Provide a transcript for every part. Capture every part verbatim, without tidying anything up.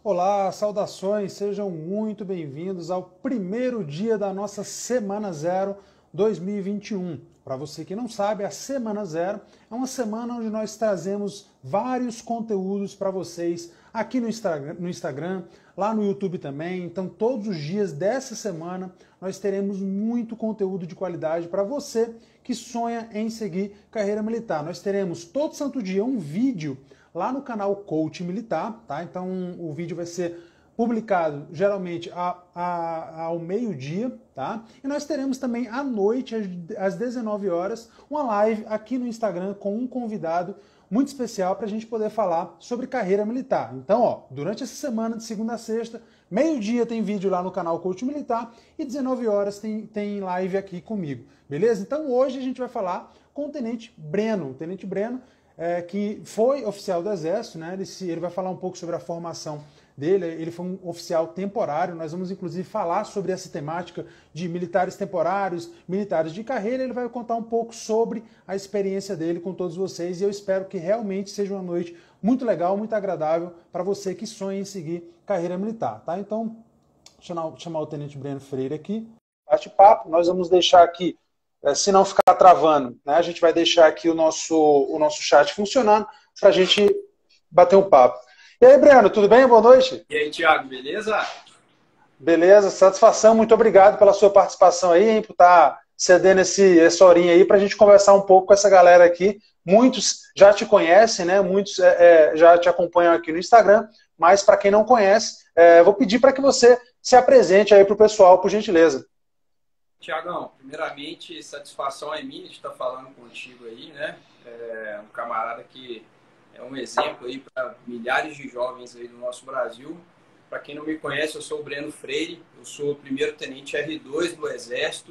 Olá, saudações, sejam muito bem-vindos ao primeiro dia da nossa Semana Zero dois mil e vinte e um. Para você que não sabe, a Semana Zero é uma semana onde nós trazemos vários conteúdos para vocês aqui no Instagram, no Instagram, lá no YouTube também. Então, todos os dias dessa semana nós teremos muito conteúdo de qualidade para você que sonha em seguir carreira militar. Nós teremos todo santo dia um vídeo lá no canal Coach Militar, tá? Então o vídeo vai ser publicado geralmente a, a, ao meio-dia, tá? E nós teremos também à noite, às dezenove horas, uma live aqui no Instagram com um convidado muito especial para a gente poder falar sobre carreira militar. Então, ó, durante essa semana, de segunda a sexta, meio-dia tem vídeo lá no canal Coach Militar e dezenove horas tem, tem live aqui comigo, beleza? Então hoje a gente vai falar com o Tenente Breno. O Tenente Breno É, que foi oficial do Exército, né? Ele, se, ele vai falar um pouco sobre a formação dele. Ele foi um oficial temporário. Nós vamos, inclusive, falar sobre essa temática de militares temporários, militares de carreira. Ele vai contar um pouco sobre a experiência dele com todos vocês. E eu espero que realmente seja uma noite muito legal, muito agradável para você que sonha em seguir carreira militar, tá? Então, chamar, chamar o Tenente Breno Freire aqui. Bate-papo. Nós vamos deixar aqui, se não ficar travando, né, a gente vai deixar aqui o nosso, o nosso chat funcionando para a gente bater um papo. E aí, Breno, tudo bem? Boa noite. E aí, Thiago, beleza? Beleza, satisfação, muito obrigado pela sua participação aí, hein, por estar cedendo esse, essa horinha aí para a gente conversar um pouco com essa galera aqui. Muitos já te conhecem, né? Muitos é, é, já te acompanham aqui no Instagram, mas para quem não conhece, é, vou pedir para que você se apresente aí para o pessoal, por gentileza. Tiagão, primeiramente, satisfação é minha de estar falando contigo aí, né? É um camarada que é um exemplo aí para milhares de jovens aí do nosso Brasil. Para quem não me conhece, eu sou o Breno Freire, eu sou o primeiro tenente R dois do Exército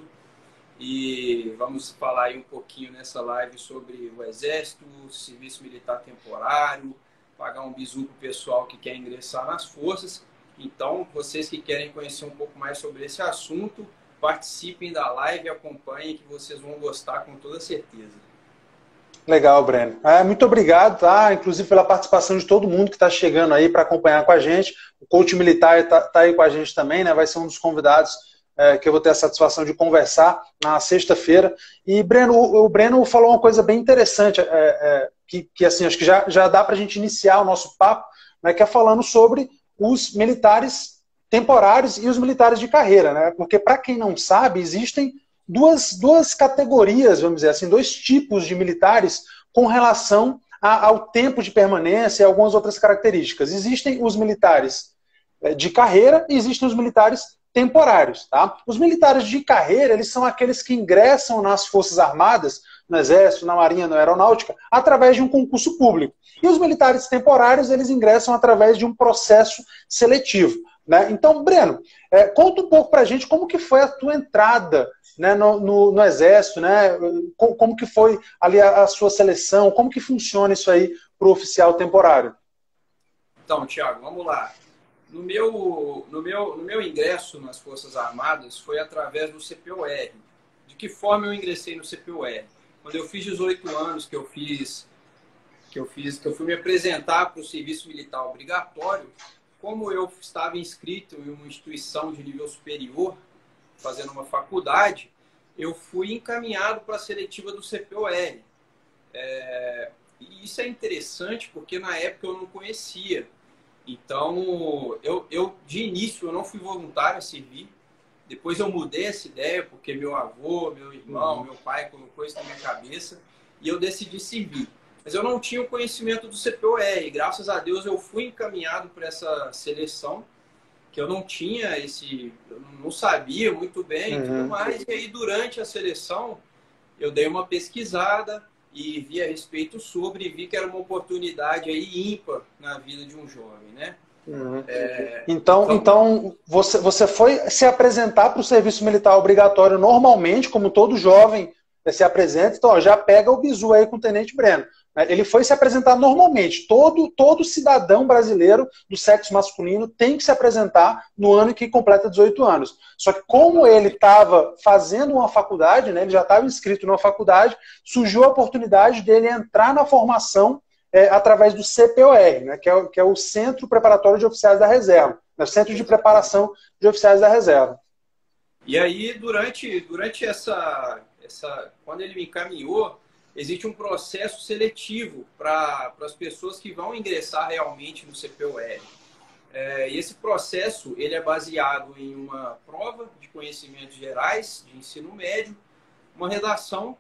e vamos falar aí um pouquinho nessa live sobre o Exército, o serviço militar temporário, pagar um bizu pro pessoal que quer ingressar nas forças. Então, vocês que querem conhecer um pouco mais sobre esse assunto, participem da live e acompanhem, que vocês vão gostar com toda certeza. Legal, Breno. É, muito obrigado, tá? Inclusive pela participação de todo mundo que está chegando aí para acompanhar com a gente. O Coach Militar está tá aí com a gente também, né? Vai ser um dos convidados é, que eu vou ter a satisfação de conversar na sexta-feira. E, Breno, o, o Breno falou uma coisa bem interessante, é, é, que, que assim, acho que já, já dá para a gente iniciar o nosso papo, né? Que é falando sobre os militares temporários e os militares de carreira, né? Porque, para quem não sabe, existem duas, duas categorias, vamos dizer assim, dois tipos de militares com relação a, ao tempo de permanência e algumas outras características. Existem os militares de carreira e existem os militares temporários, tá? Os militares de carreira, eles são aqueles que ingressam nas Forças Armadas, no Exército, na Marinha, na Aeronáutica, através de um concurso público. E os militares temporários, eles ingressam através de um processo seletivo. Né? Então, Breno, é, conta um pouco pra gente como que foi a tua entrada, né, no, no, no Exército, né? como, como que foi ali a, a sua seleção, como que funciona isso aí para o oficial temporário? Então, Thiago, vamos lá. No meu, no, meu, no meu ingresso nas Forças Armadas foi através do C P O R. De que forma eu ingressei no C P O R? Quando eu fiz dezoito anos, que eu fiz, que eu fiz, que eu fui me apresentar para o serviço militar obrigatório, como eu estava inscrito em uma instituição de nível superior, fazendo uma faculdade, eu fui encaminhado para a seletiva do C P O R. É, e isso é interessante porque na época eu não conhecia. Então, eu, eu de início eu não fui voluntário a servir. Depois eu mudei essa ideia porque meu avô, meu irmão, meu pai colocou isso na minha cabeça e eu decidi servir. Mas eu não tinha o conhecimento do C P O R. E, graças a Deus eu fui encaminhado para essa seleção, que eu não tinha esse... Eu não sabia muito bem e Uhum. tudo mais. E aí, durante a seleção, eu dei uma pesquisada e vi a respeito sobre, e vi que era uma oportunidade aí ímpar na vida de um jovem, né? Uhum. É... Então, então você, você foi se apresentar para o serviço militar obrigatório normalmente, como todo jovem se apresenta, então ó, já pega o bizu aí com o Tenente Breno. Ele foi se apresentar normalmente. Todo, todo cidadão brasileiro do sexo masculino tem que se apresentar no ano que completa dezoito anos. Só que como ele estava fazendo uma faculdade, né, ele já estava inscrito numa faculdade, surgiu a oportunidade dele entrar na formação é, através do C P O R, né, que, é, que é o Centro Preparatório de Oficiais da Reserva, né, Centro de Preparação de Oficiais da Reserva. E aí, durante, durante essa, essa... Quando ele me encaminhou, existe um processo seletivo para as pessoas que vão ingressar realmente no C P O R. É, e esse processo ele é baseado em uma prova de conhecimentos gerais de ensino médio, uma redação,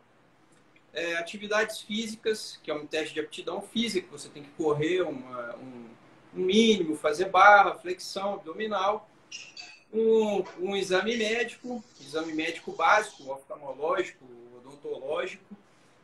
é, atividades físicas, que é um teste de aptidão física, você tem que correr uma, um, um mínimo, fazer barra, flexão abdominal, um, um exame médico, exame médico básico, oftalmológico, odontológico,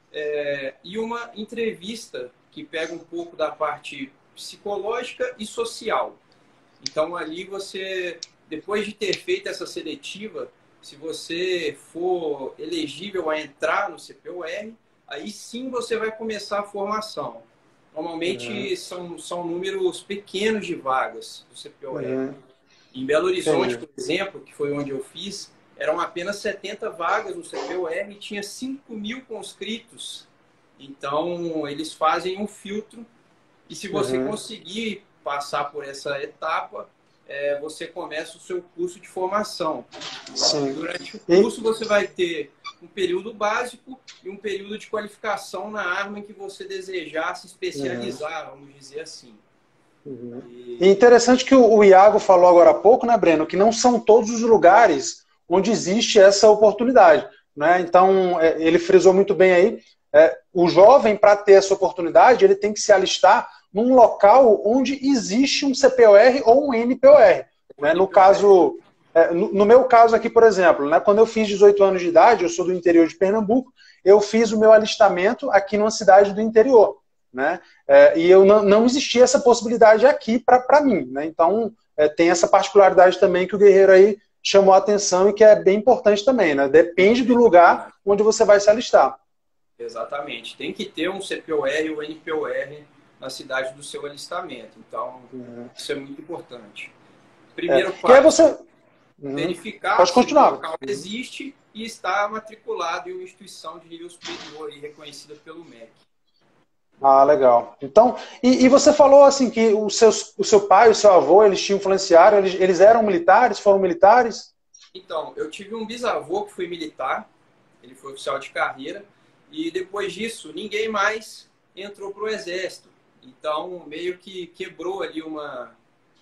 é, e uma entrevista que pega um pouco da parte psicológica e social. Então, ali você, depois de ter feito essa seletiva, se você for elegível a entrar no C P O R, aí sim você vai começar a formação. Normalmente uhum. são, são números pequenos de vagas do C P O R. Uhum. Em Belo Horizonte, por exemplo, que foi onde eu fiz, eram apenas setenta vagas no C P O R e tinha cinco mil conscritos. Então, eles fazem um filtro e se você uhum. conseguir passar por essa etapa, é, você começa o seu curso de formação. Sim. Durante o curso, você vai ter um período básico e um período de qualificação na arma em que você desejar se especializar, uhum. vamos dizer assim. Uhum. E... é interessante que o Iago falou agora há pouco, né, Breno, que não são todos os lugares onde existe essa oportunidade, né? Então, ele frisou muito bem aí, é, o jovem, para ter essa oportunidade, ele tem que se alistar num local onde existe um C P O R ou um N P O R. Né? No caso, é, no, no meu caso aqui, por exemplo, né, quando eu fiz dezoito anos de idade, eu sou do interior de Pernambuco, eu fiz o meu alistamento aqui numa cidade do interior. Né? É, e eu não, não existia essa possibilidade aqui para mim. Né? Então, é, tem essa particularidade também que o Guerreiro aí chamou a atenção e que é bem importante também. Né? Depende do lugar onde você vai se alistar. Exatamente. Tem que ter um C P O R ou N P O R na cidade do seu alistamento. Então, uhum. isso é muito importante. Primeiro é. passo, você... uhum. verificar Pode continuar. se o local existe e está matriculado em uma instituição de nível superior e reconhecida pelo M E C. Ah, legal. Então, e, e você falou assim que os seus, o seu pai e o seu avô, eles te influenciaram, eles, eles eram militares, foram militares? Então, eu tive um bisavô que foi militar, ele foi oficial de carreira, e depois disso, ninguém mais entrou para o exército. Então, meio que quebrou ali uma...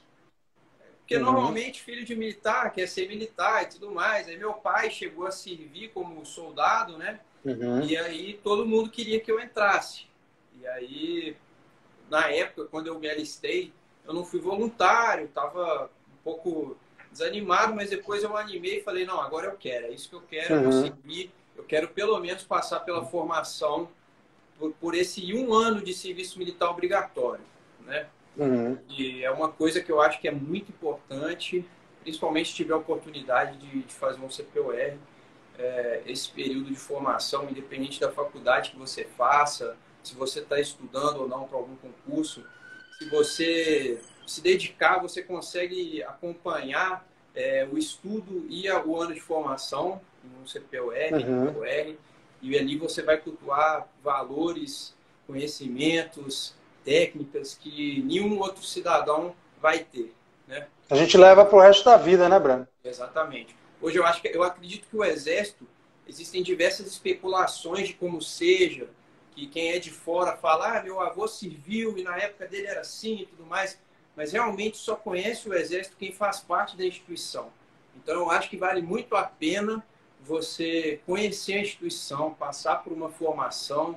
Porque uhum. normalmente filho de militar quer ser militar e tudo mais. Aí meu pai chegou a servir como soldado, né? Uhum. E aí todo mundo queria que eu entrasse. E aí, na época, quando eu me alistei, eu não fui voluntário, estava um pouco desanimado, mas depois eu animei e falei, não, agora eu quero, é isso que eu quero, uhum. eu vou seguir, eu quero pelo menos passar pela formação por, por esse um ano de serviço militar obrigatório, né? Uhum. E é uma coisa que eu acho que é muito importante, principalmente se tiver a oportunidade de, de fazer um C P O R, é, esse período de formação, independente da faculdade que você faça, se você está estudando ou não para algum concurso, se você se dedicar, você consegue acompanhar é, o estudo e a, o ano de formação no C P O R, uhum. N P O R, e ali você vai cultuar valores, conhecimentos, técnicas que nenhum outro cidadão vai ter, né? A gente leva para o resto da vida, né, Breno? Exatamente. Hoje eu acho que eu acredito que o Exército, existem diversas especulações de como seja, que quem é de fora fala, ah, meu avô serviu e na época dele era assim e tudo mais, mas realmente só conhece o Exército quem faz parte da instituição. Então eu acho que vale muito a pena você conhecer a instituição, passar por uma formação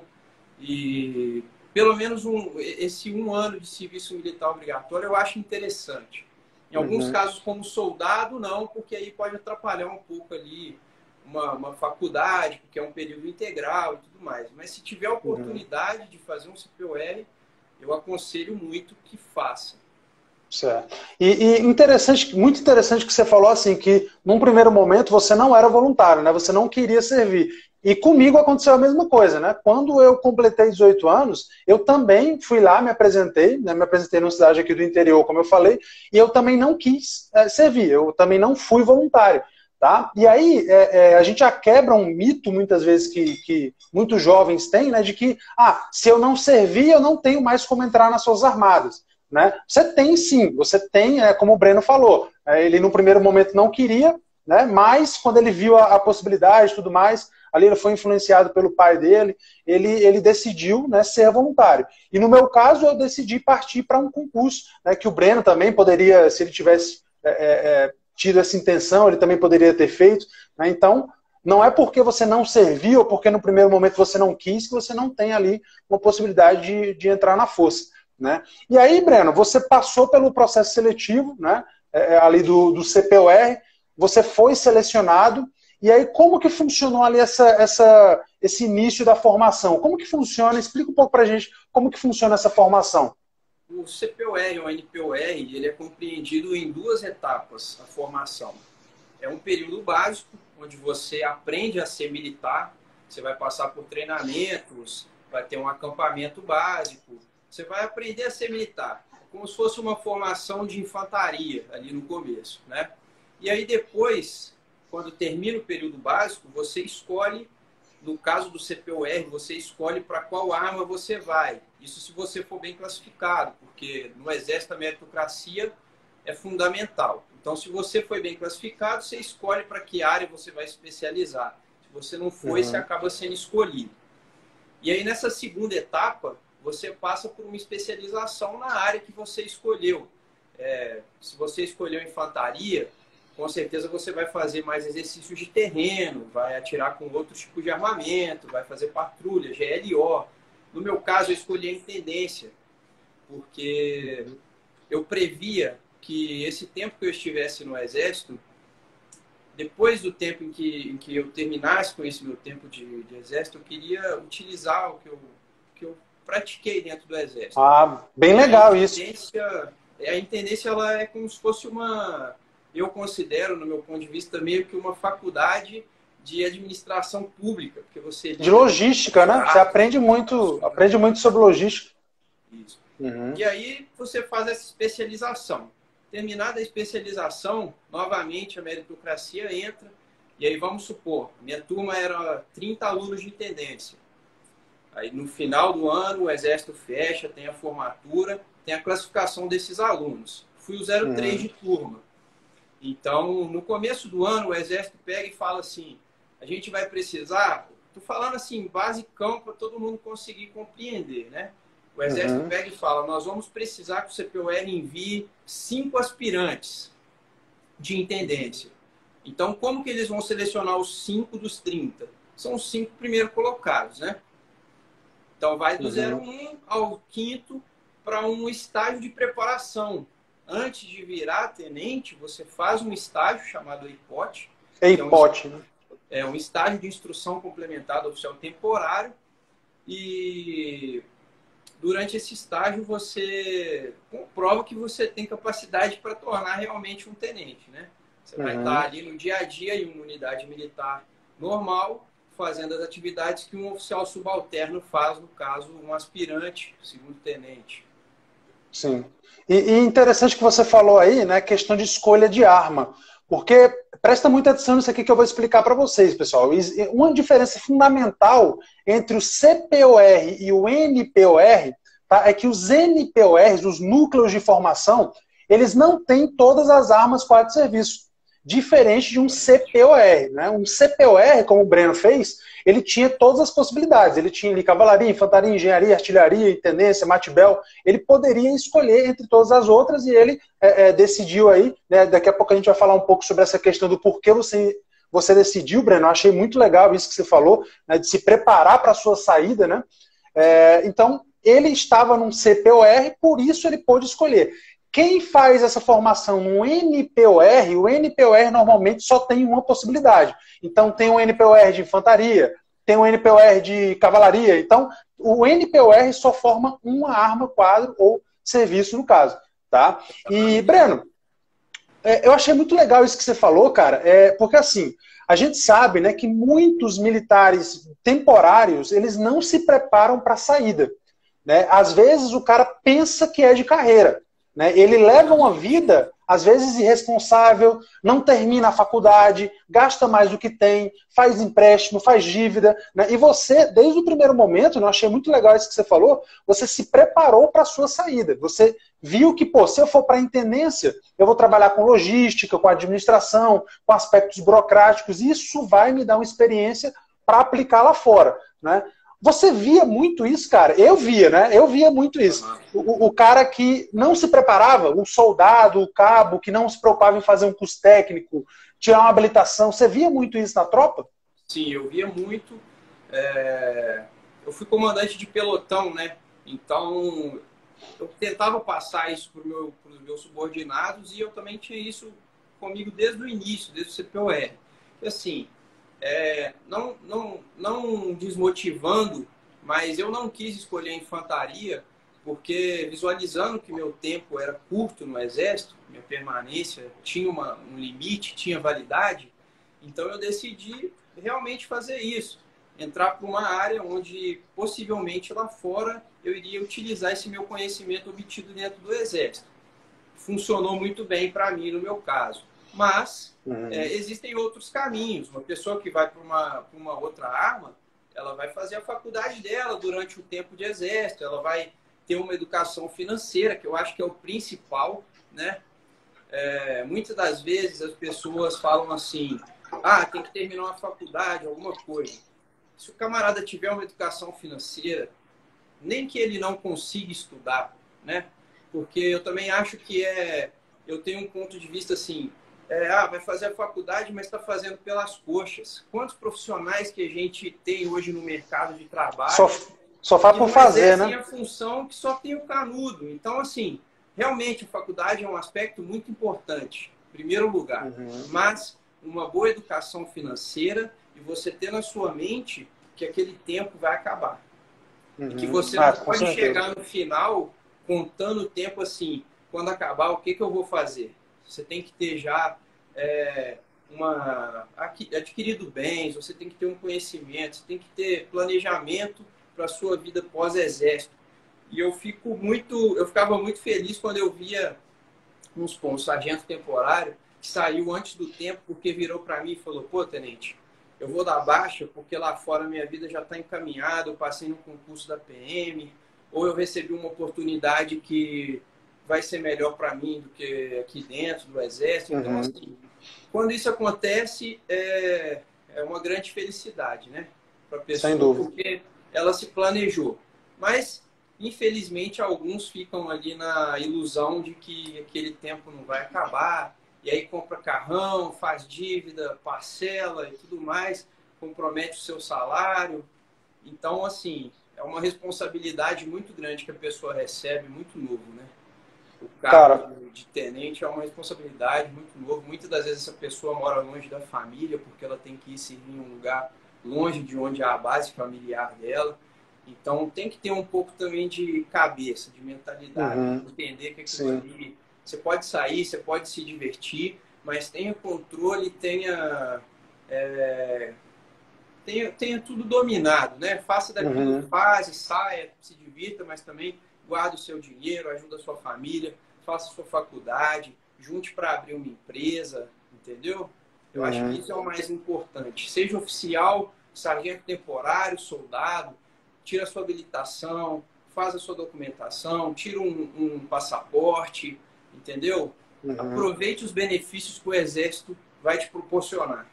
e pelo menos um, esse um ano de serviço militar obrigatório eu acho interessante. Em alguns uhum. casos como soldado não, porque aí pode atrapalhar um pouco ali Uma, uma faculdade, porque é um período integral e tudo mais. Mas se tiver a oportunidade uhum. de fazer um C P O R, eu aconselho muito que faça. Certo. E, e interessante, muito interessante que você falou assim, que num primeiro momento você não era voluntário, né? Você não queria servir. E comigo aconteceu a mesma coisa, né? Quando eu completei dezoito anos, eu também fui lá, me apresentei, né? Me apresentei numa cidade aqui do interior, como eu falei, e eu também não quis é, servir, eu também não fui voluntário. Tá? E aí é, é, a gente já quebra um mito, muitas vezes, que, que muitos jovens têm, né, de que ah, se eu não servir, eu não tenho mais como entrar nas Forças Armadas. Né? Você tem sim, você tem, é, como o Breno falou, é, ele no primeiro momento não queria, né, mas quando ele viu a, a possibilidade e tudo mais, ali ele foi influenciado pelo pai dele, ele, ele decidiu, né, ser voluntário. E no meu caso, eu decidi partir para um concurso, né, que o Breno também poderia, se ele tivesse é, é, tido essa intenção, ele também poderia ter feito. Né? Então, não é porque você não serviu, ou porque no primeiro momento você não quis, que você não tem ali uma possibilidade de, de entrar na força. Né? E aí, Breno, você passou pelo processo seletivo, né, é, ali do, do C P O R, você foi selecionado, e aí como que funcionou ali essa, essa, esse início da formação? Como que funciona? Explica um pouco pra gente como que funciona essa formação. O C P O R ou N P O R, ele é compreendido em duas etapas, a formação. É um período básico, onde você aprende a ser militar, você vai passar por treinamentos, vai ter um acampamento básico, você vai aprender a ser militar, como se fosse uma formação de infantaria ali no começo, né? E aí depois, quando termina o período básico, você escolhe, no caso do C P O R, você escolhe para qual arma você vai. Isso se você for bem classificado, porque no Exército a meritocracia é fundamental. Então, se você foi bem classificado, você escolhe para que área você vai especializar. Se você não foi, uhum. você acaba sendo escolhido. E aí, nessa segunda etapa, você passa por uma especialização na área que você escolheu. É, se você escolheu infantaria, com certeza você vai fazer mais exercícios de terreno, vai atirar com outros tipos de armamento, vai fazer patrulha, G L O. No meu caso, eu escolhi a intendência, porque eu previa que esse tempo que eu estivesse no Exército, depois do tempo em que, em que eu terminasse com esse meu tempo de, de Exército, eu queria utilizar o que eu, que eu pratiquei dentro do Exército. Ah, bem legal isso. A intendência, ela é como se fosse uma... Eu considero, no meu ponto de vista, meio que uma faculdade de administração pública. Porque você de logística, né? Você aprende muito, aprende muito sobre logística. Isso. Uhum. E aí você faz essa especialização. Terminada a especialização, novamente a meritocracia entra. E aí vamos supor, minha turma era trinta alunos de intendência. Aí no final do ano o Exército fecha, tem a formatura, tem a classificação desses alunos. Fui o zero três uhum. de turma. Então, no começo do ano, o Exército pega e fala assim, a gente vai precisar, estou falando assim, basicão para todo mundo conseguir compreender, né? O Exército uhum. pega e fala, nós vamos precisar que o C P O R envie cinco aspirantes de intendência. Então, como que eles vão selecionar os cinco dos trinta? São os cinco primeiros colocados, né? Então, vai do uhum. zero um ao quinto para um estágio de preparação. Antes de virar tenente, você faz um estágio chamado E I P O T. E I P O T, né? É um estágio de instrução complementar oficial temporário. E durante esse estágio você comprova que você tem capacidade para tornar realmente um tenente, né? Você uhum. vai estar ali no dia a dia em uma unidade militar normal, fazendo as atividades que um oficial subalterno faz, no caso, um aspirante, segundo tenente. Sim. E, e interessante que você falou aí, né, questão de escolha de arma. Porque presta muita atenção nisso aqui que eu vou explicar para vocês, pessoal. Uma diferença fundamental entre o C P O R e o N P O R, tá, é que os N P O Rs, os núcleos de formação, eles não têm todas as armas quadro de serviço. Diferente de um C P O R. Né? Um C P O R, como o Breno fez, ele tinha todas as possibilidades. Ele tinha ali cavalaria, infantaria, engenharia, artilharia, intendência, matibel. Ele poderia escolher entre todas as outras e ele é, é, decidiu aí, né? Daqui a pouco a gente vai falar um pouco sobre essa questão do porquê você, você decidiu, Breno. Eu achei muito legal isso que você falou, né? De se preparar para a sua saída. Né? É, então, ele estava num C P O R, por isso ele pôde escolher. Quem faz essa formação no N P O R, o N P O R normalmente só tem uma possibilidade. Então tem o N P O R de infantaria, tem o N P O R de cavalaria. Então o N P O R só forma uma arma, quadro ou serviço no caso. Tá? E, Breno, eu achei muito legal isso que você falou, cara, é, porque assim, a gente sabe, né, que muitos militares temporários, eles não se preparam para a saída. Né? Às vezes o cara pensa que é de carreira. Né? Ele leva uma vida às vezes irresponsável, não termina a faculdade, gasta mais do que tem, faz empréstimo, faz dívida, né? E você, desde o primeiro momento, eu achei muito legal isso que você falou, você se preparou para a sua saída. Você viu que, pô, se eu for para a intendência, eu vou trabalhar com logística, com administração, com aspectos burocráticos, e isso vai me dar uma experiência para aplicar lá fora, né? Você via muito isso, cara? Eu via, né? Eu via muito isso. O, o cara que não se preparava, o soldado, o cabo, que não se preocupava em fazer um curso técnico, tirar uma habilitação, você via muito isso na tropa? Sim, eu via muito. É... Eu fui comandante de pelotão, né? Então, eu tentava passar isso para meu, os meus subordinados e eu também tinha isso comigo desde o início, desde o C P O R. E, assim, é, não, não, não desmotivando, mas eu não quis escolher a infantaria porque, visualizando que meu tempo era curto no Exército, minha permanência tinha uma, um limite, tinha validade, então eu decidi realmente fazer isso. Entrar para uma área onde, possivelmente, lá fora, eu iria utilizar esse meu conhecimento obtido dentro do Exército. Funcionou muito bem para mim, no meu caso. Mas uhum. é, existem outros caminhos. Uma pessoa que vai para uma, uma outra arma, ela vai fazer a faculdade dela durante o tempo de Exército, ela vai ter uma educação financeira, que eu acho que é o principal, né? É, muitas das vezes as pessoas falam assim, ah, tem que terminar uma faculdade, alguma coisa. Se o camarada tiver uma educação financeira, nem que ele não consiga estudar, né? Porque eu também acho que é... Eu tenho um ponto de vista assim, é, ah, vai fazer a faculdade, mas está fazendo pelas coxas. Quantos profissionais que a gente tem hoje no mercado de trabalho... Só, só faz por fazer, né? A função que só tem o canudo. Então, assim, realmente a faculdade é um aspecto muito importante, em primeiro lugar. Uhum. Mas uma boa educação financeira e você ter na sua mente que aquele tempo vai acabar. Uhum. E que você ah, não pode certeza. chegar no final contando o tempo assim, quando acabar, o que, que eu vou fazer? Você tem que ter já é, uma, adquirido bens, você tem que ter um conhecimento, você tem que ter planejamento para a sua vida pós-exército. E eu fico muito, eu ficava muito feliz quando eu via uns um sargento temporário que saiu antes do tempo porque virou para mim e falou, pô, tenente, eu vou dar baixa porque lá fora minha vida já está encaminhada, eu passei no concurso da P M, ou eu recebi uma oportunidade que vai ser melhor para mim do que aqui dentro do Exército. Então, uhum. assim, quando isso acontece, é, é uma grande felicidade, né? Para a pessoa, sem dúvida. Porque ela se planejou. Mas, infelizmente, alguns ficam ali na ilusão de que aquele tempo não vai acabar, e aí compra carrão, faz dívida, parcela e tudo mais, compromete o seu salário. Então, assim, é uma responsabilidade muito grande que a pessoa recebe, muito novo, né? O cargo Cara. de tenente é uma responsabilidade muito novo. Muitas das vezes essa pessoa mora longe da família, porque ela tem que ir servir em um lugar longe de onde é a base familiar dela. Então, tem que ter um pouco também de cabeça, de mentalidade, uhum. entender que aquilo ali... Você pode sair, você pode se divertir, mas tenha controle, tenha, é, tenha, tenha tudo dominado, né? Faça daquilo uhum. que faz, saia, se divirta, mas também guarde o seu dinheiro, ajude a sua família, faça a sua faculdade, junte para abrir uma empresa, entendeu? Eu uhum. acho que isso é o mais importante. Seja oficial, sargento temporário, soldado, tira a sua habilitação, faz a sua documentação, tira um, um passaporte, entendeu? Uhum. Aproveite os benefícios que o Exército vai te proporcionar.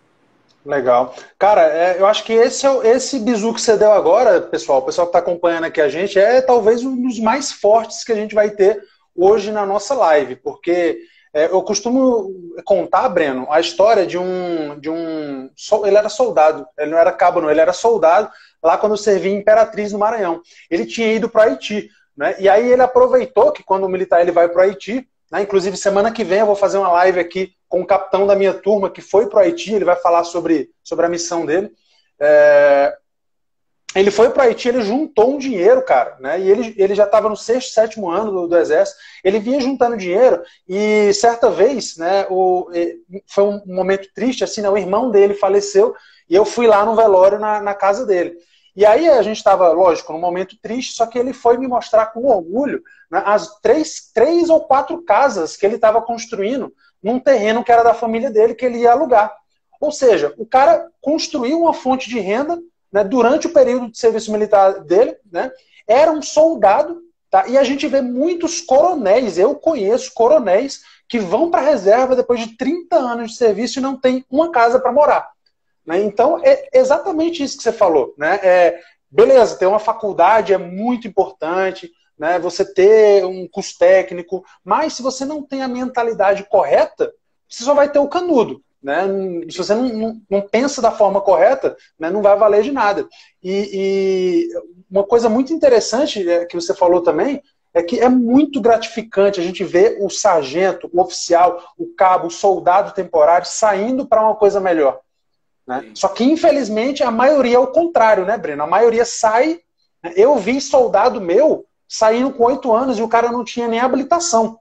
Legal. Cara, é, eu acho que esse, é, esse bizu que você deu agora, pessoal, o pessoal que está acompanhando aqui a gente, é talvez um dos mais fortes que a gente vai ter hoje na nossa live, porque é, eu costumo contar, Breno, a história de um, de um... Ele era soldado, ele não era cabo não, ele era soldado lá quando eu servi em Imperatriz, no Maranhão. Ele tinha ido para o Haiti, né? E aí ele aproveitou que quando o militar ele vai para o Haiti, né? Inclusive semana que vem eu vou fazer uma live aqui com o capitão da minha turma que foi para o Haiti, ele vai falar sobre, sobre a missão dele. É... Ele foi para o Haiti, ele juntou um dinheiro, cara, né? E ele, ele já estava no sexto, sétimo ano do, do Exército, ele vinha juntando dinheiro e certa vez, né, o, foi um momento triste, assim, né? O irmão dele faleceu e eu fui lá no velório na, na casa dele. E aí a gente estava, lógico, num momento triste, só que ele foi me mostrar com orgulho, né, as três, três ou quatro casas que ele estava construindo num terreno que era da família dele, que ele ia alugar. Ou seja, o cara construiu uma fonte de renda, né, durante o período de serviço militar dele, né, era um soldado, tá, e a gente vê muitos coronéis, eu conheço coronéis que vão para a reserva depois de trinta anos de serviço e não tem uma casa para morar. Né? Então, é exatamente isso que você falou. Né? É, beleza, ter uma faculdade é muito importante, né? Você ter um curso técnico, mas se você não tem a mentalidade correta, você só vai ter o canudo. Né? Se você não, não, não pensa da forma correta, né, não vai valer de nada. E, e uma coisa muito interessante que você falou também é que é muito gratificante a gente ver o sargento, o oficial, o cabo, o soldado temporário saindo para uma coisa melhor. Né? Só que, infelizmente, a maioria é o contrário, né, Breno? A maioria sai... Né? Eu vi soldado meu saindo com oito anos e o cara não tinha nem habilitação.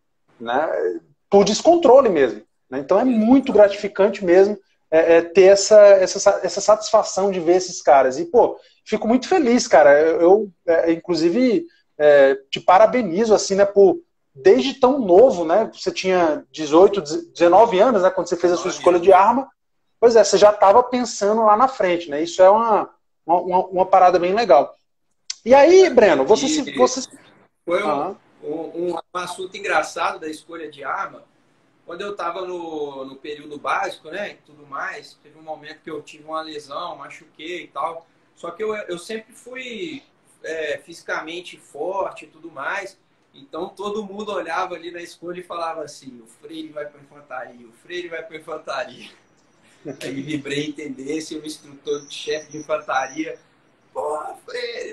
Né? Por descontrole mesmo. Então é muito gratificante mesmo é, é, ter essa, essa, essa satisfação de ver esses caras. E, pô, fico muito feliz, cara. Eu, eu é, inclusive, é, te parabenizo, assim, né, por, desde tão novo, né, você tinha dezoito, dezenove anos, né, quando você fez a sua escolha de arma, pois é, você já estava pensando lá na frente, né, isso é uma, uma, uma parada bem legal. E aí, Breno, você... se você... Foi um, uhum. um, um assunto engraçado da escolha de arma. Quando eu estava no, no período básico, né, e tudo mais, teve um momento que eu tive uma lesão, machuquei e tal. Só que eu, eu sempre fui é, fisicamente forte e tudo mais. Então todo mundo olhava ali na escolha e falava assim: o Freire vai para infantaria, o Freire vai para infantaria. Aí vibrei em tendência, o instrutor de chefe de infantaria, pô, Freire,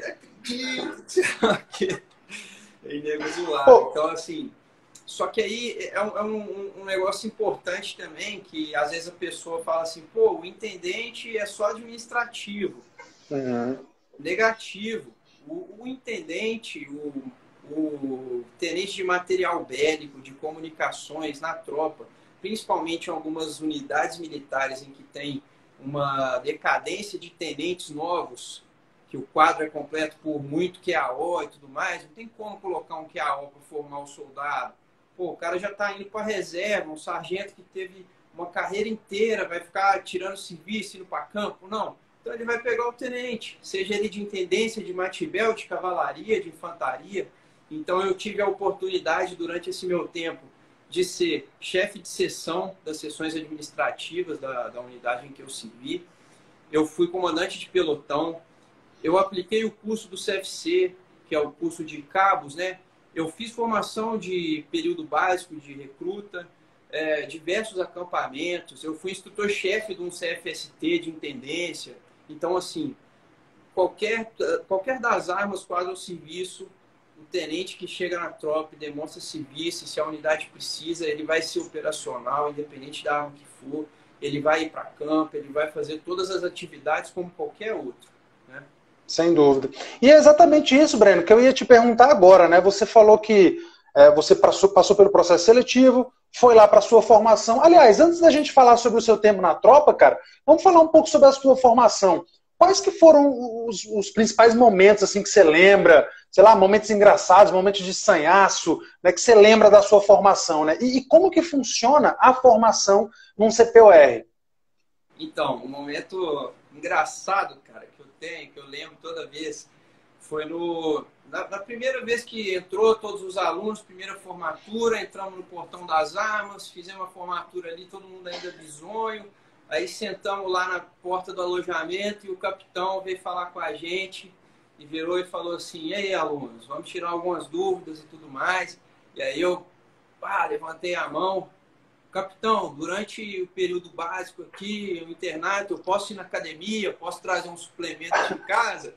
não acredito. Aí nego zoado. Então, assim. Só que aí é, um, é um, um negócio importante também, que às vezes a pessoa fala assim, pô, o intendente é só administrativo. Uhum. Negativo. O, o intendente, o, o tenente de material bélico, de comunicações na tropa, principalmente em algumas unidades militares em que tem uma decadência de tenentes novos, que o quadro é completo por muito Q A O e tudo mais, não tem como colocar um Q A O para formar o soldado. Pô, o cara já está indo para a reserva, um sargento que teve uma carreira inteira, vai ficar tirando serviço, indo para campo? Não. Então ele vai pegar o tenente, seja ele de intendência, de matibel, de cavalaria, de infantaria. Então eu tive a oportunidade, durante esse meu tempo, de ser chefe de seção das seções administrativas da, da unidade em que eu servi. Eu fui comandante de pelotão. Eu apliquei o curso do C F C, que é o curso de cabos, né? Eu fiz formação de período básico de recruta, é, diversos acampamentos. Eu fui instrutor-chefe de um C F S T de intendência. Então, assim, qualquer, qualquer das armas quase ao serviço, o tenente que chega na tropa e demonstra serviço, se a unidade precisa, ele vai ser operacional, independente da arma que for. Ele vai ir para campo, ele vai fazer todas as atividades como qualquer outro. Né? Sem dúvida. E é exatamente isso, Breno, que eu ia te perguntar agora, né? Você falou que é, você passou, passou pelo processo seletivo, foi lá para a sua formação. Aliás, antes da gente falar sobre o seu tempo na tropa, cara, vamos falar um pouco sobre a sua formação. Quais que foram os, os principais momentos assim que você lembra, sei lá, momentos engraçados, momentos de sanhaço, né, que você lembra da sua formação, né? E, e como que funciona a formação num C P O R? Então, um momento engraçado, cara, que eu tenho, que eu lembro toda vez, foi no, na, na primeira vez que entrou todos os alunos, primeira formatura, entramos no portão das armas, fizemos a formatura ali, todo mundo ainda bisonho, aí sentamos lá na porta do alojamento e o capitão veio falar com a gente e virou e falou assim: e aí, alunos, vamos tirar algumas dúvidas e tudo mais. E aí eu pá, levantei a mão. Capitão, durante o período básico aqui, o internato, eu posso ir na academia, posso trazer um suplemento de casa?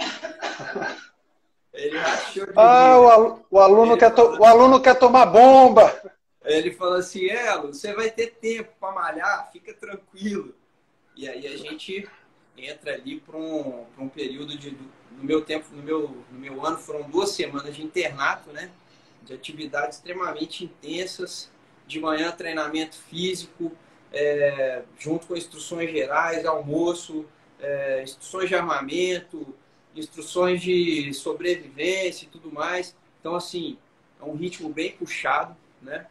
Ele rachou de Ah, o, al o, aluno quer falou... o aluno quer tomar bomba. Ele falou assim: é, aluno, você vai ter tempo para malhar, fica tranquilo. E aí a gente entra ali para um, um período de... No meu tempo, no meu, no meu ano, foram duas semanas de internato, né? De atividades extremamente intensas. De manhã, treinamento físico, é, junto com instruções gerais, almoço, é, instruções de armamento, instruções de sobrevivência e tudo mais. Então, assim, é um ritmo bem puxado, né?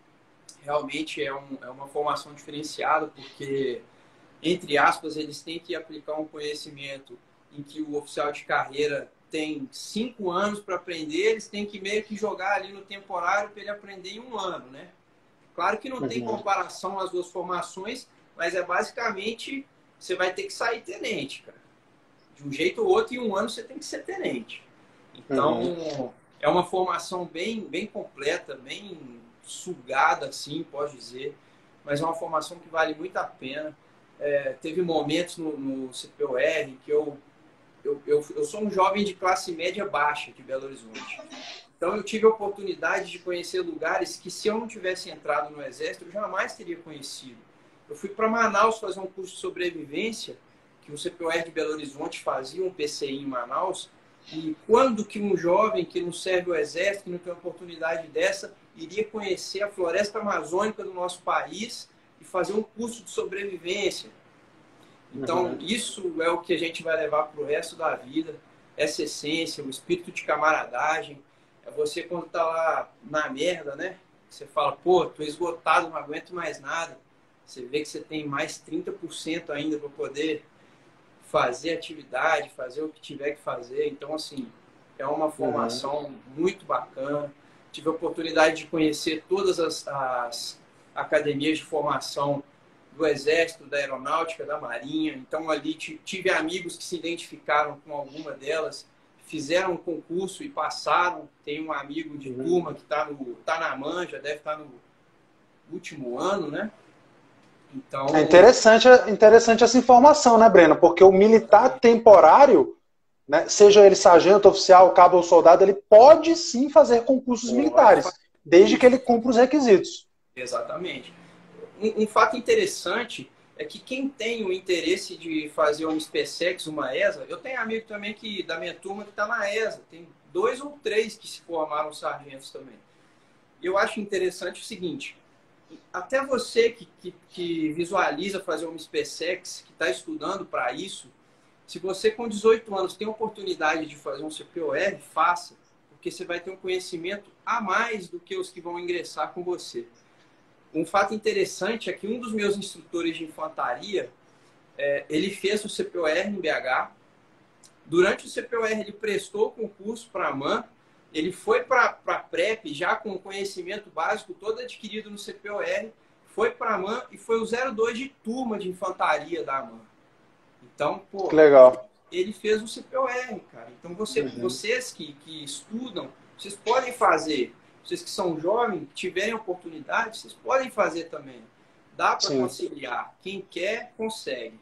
Realmente é, um, é uma formação diferenciada, porque, entre aspas, eles têm que aplicar um conhecimento em que o oficial de carreira tem cinco anos para aprender, eles têm que meio que jogar ali no temporário para ele aprender em um ano, né? Claro que não uhum. tem comparação as duas formações, mas é basicamente, você vai ter que sair tenente, cara. De um jeito ou outro, em um ano você tem que ser tenente. Então, uhum. é uma formação bem, bem completa, bem sugada, assim, pode dizer, mas é uma formação que vale muito a pena. É, teve momentos no, no C P O R que eu, eu, eu, eu sou um jovem de classe média baixa de Belo Horizonte. Então, eu tive a oportunidade de conhecer lugares que, se eu não tivesse entrado no Exército, eu jamais teria conhecido. Eu fui para Manaus fazer um curso de sobrevivência, que o C P O R de Belo Horizonte fazia, um P C I em Manaus. E quando que um jovem que não serve o Exército, que não tem uma oportunidade dessa, iria conhecer a floresta amazônica do nosso país e fazer um curso de sobrevivência? Então, uhum. isso é o que a gente vai levar para o resto da vida. Essa essência, o espírito de camaradagem. É você, quando tá lá na merda, né? Você fala, pô, tô esgotado, não aguento mais nada. Você vê que você tem mais trinta por cento ainda para poder fazer atividade, fazer o que tiver que fazer. Então, assim, é uma formação uhum. muito bacana. Tive a oportunidade de conhecer todas as, as academias de formação do Exército, da Aeronáutica, da Marinha. Então, ali tive amigos que se identificaram com alguma delas, fizeram um concurso e passaram. Tem um amigo de uhum. turma que está tá na manja, deve estar no último ano, né? Então... É interessante, interessante essa informação, né, Breno? Porque o militar temporário, né, seja ele sargento, oficial, cabo ou soldado, ele pode sim fazer concursos pode militares, fazer. Desde que ele cumpra os requisitos. Exatamente. Um, um fato interessante é que quem tem o interesse de fazer uma SpaceX, uma ESA, eu tenho amigo também que, da minha turma que está na ESA, tem dois ou três que se formaram sargentos também. Eu acho interessante o seguinte, até você que, que, que visualiza fazer uma SpaceX, que está estudando para isso, se você com dezoito anos tem a oportunidade de fazer um C P O R, faça, porque você vai ter um conhecimento a mais do que os que vão ingressar com você. Um fato interessante é que um dos meus instrutores de infantaria, é, ele fez o C P O R em B H. Durante o C P O R, ele prestou o concurso para a AMAN. Ele foi para a PrEP já com o conhecimento básico todo adquirido no C P O R. Foi para a AMAN e foi o zero dois de turma de infantaria da AMAN. Então, pô, que legal. Ele fez o C P O R, cara. Então, você, uhum. vocês que, que estudam, vocês podem fazer. Vocês que são jovens, que tiverem oportunidade, vocês podem fazer também. Dá para conciliar. Quem quer, consegue.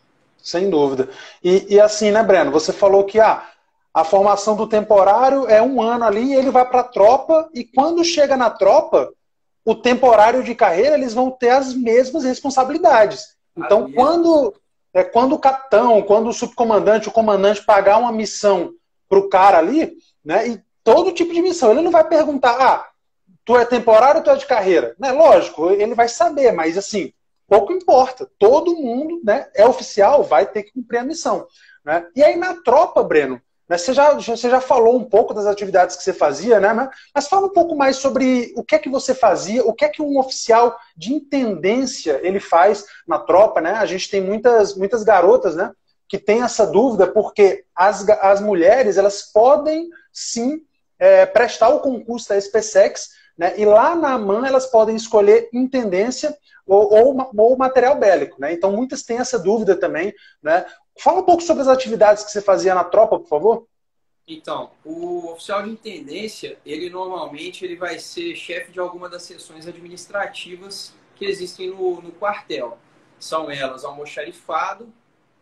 Sem dúvida. E, e assim, né, Breno? Você falou que ah, a formação do temporário é um ano ali, e ele vai para a tropa, e quando chega na tropa, o temporário de carreira, eles vão ter as mesmas responsabilidades. Então, as quando, é, quando o capitão, quando o subcomandante, o comandante pagar uma missão para o cara ali, né, e todo tipo de missão. Ele não vai perguntar, ah, tu é temporário ou tu é de carreira? Né? Lógico, ele vai saber, mas assim, pouco importa. Todo mundo, né, é oficial, vai ter que cumprir a missão. Né? E aí na tropa, Breno, né, você, já, você já falou um pouco das atividades que você fazia, né, mas, mas fala um pouco mais sobre o que é que você fazia, o que é que um oficial de intendência ele faz na tropa. Né? A gente tem muitas, muitas garotas, né, que tem essa dúvida, porque as, as mulheres elas podem sim É, prestar o concurso da SpaceX, né, e lá na AMAN elas podem escolher intendência ou, ou, ou material bélico. Né, então muitas têm essa dúvida também. Né. Fala um pouco sobre as atividades que você fazia na tropa, por favor. Então, o oficial de intendência, ele normalmente ele vai ser chefe de alguma das seções administrativas que existem no, no quartel. São elas almoxarifado,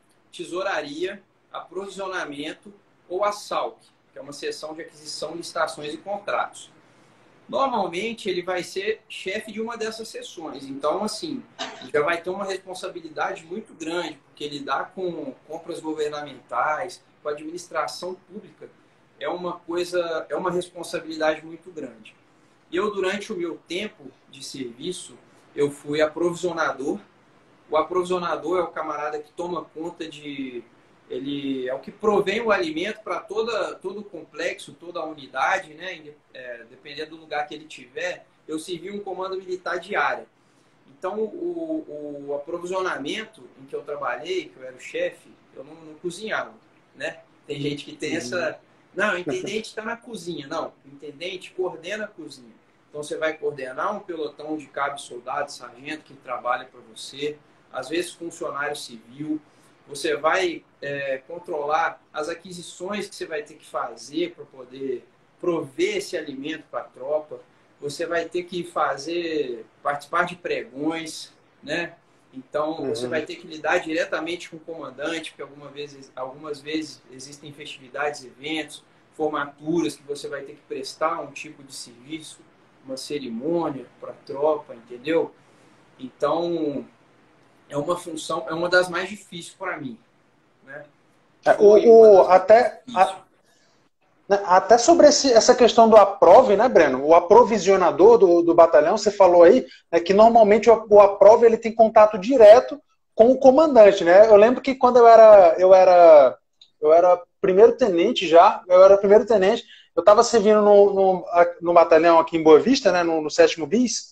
tesouraria, aprovisionamento ou a S A U C, que é uma seção de aquisição, licitações e contratos. Normalmente, ele vai ser chefe de uma dessas seções. Então, assim, ele já vai ter uma responsabilidade muito grande, porque lidar com compras governamentais, com administração pública, é uma coisa, é uma responsabilidade muito grande. Eu, durante o meu tempo de serviço, eu fui aprovisionador O aprovisionador é o camarada que toma conta de... Ele é o que provém o alimento para toda todo o complexo, toda a unidade, né? É, dependendo do lugar que ele tiver. Eu servi um comando militar de área. Então, o, o aprovisionamento em que eu trabalhei, que eu era o chefe, eu não, não cozinhava, né? Tem gente que tem essa... Não, o intendente está na cozinha. Não, o intendente coordena a cozinha. Então, você vai coordenar um pelotão de cabo, soldado, sargento que trabalha para você, às vezes funcionário civil. Você vai é, controlar as aquisições que você vai ter que fazer para poder prover esse alimento para a tropa. Você vai ter que fazer, participar de pregões, né? Então, uhum. Você vai ter que lidar diretamente com o comandante, porque algumas vezes, algumas vezes existem festividades, eventos, formaturas que você vai ter que prestar um tipo de serviço, uma cerimônia para a tropa, entendeu? Então, é uma função, é uma das mais difíceis para mim, né? É, o, o, até, a, até sobre esse, essa questão do aprove, né, Breno? O aprovisionador do, do batalhão, você falou aí, né, que normalmente o, o aprove ele tem contato direto com o comandante, né? Eu lembro que quando eu era, eu era, eu era primeiro tenente já, eu era primeiro tenente, eu estava servindo no, no, no batalhão aqui em Boa Vista, né, no, no sétimo bis,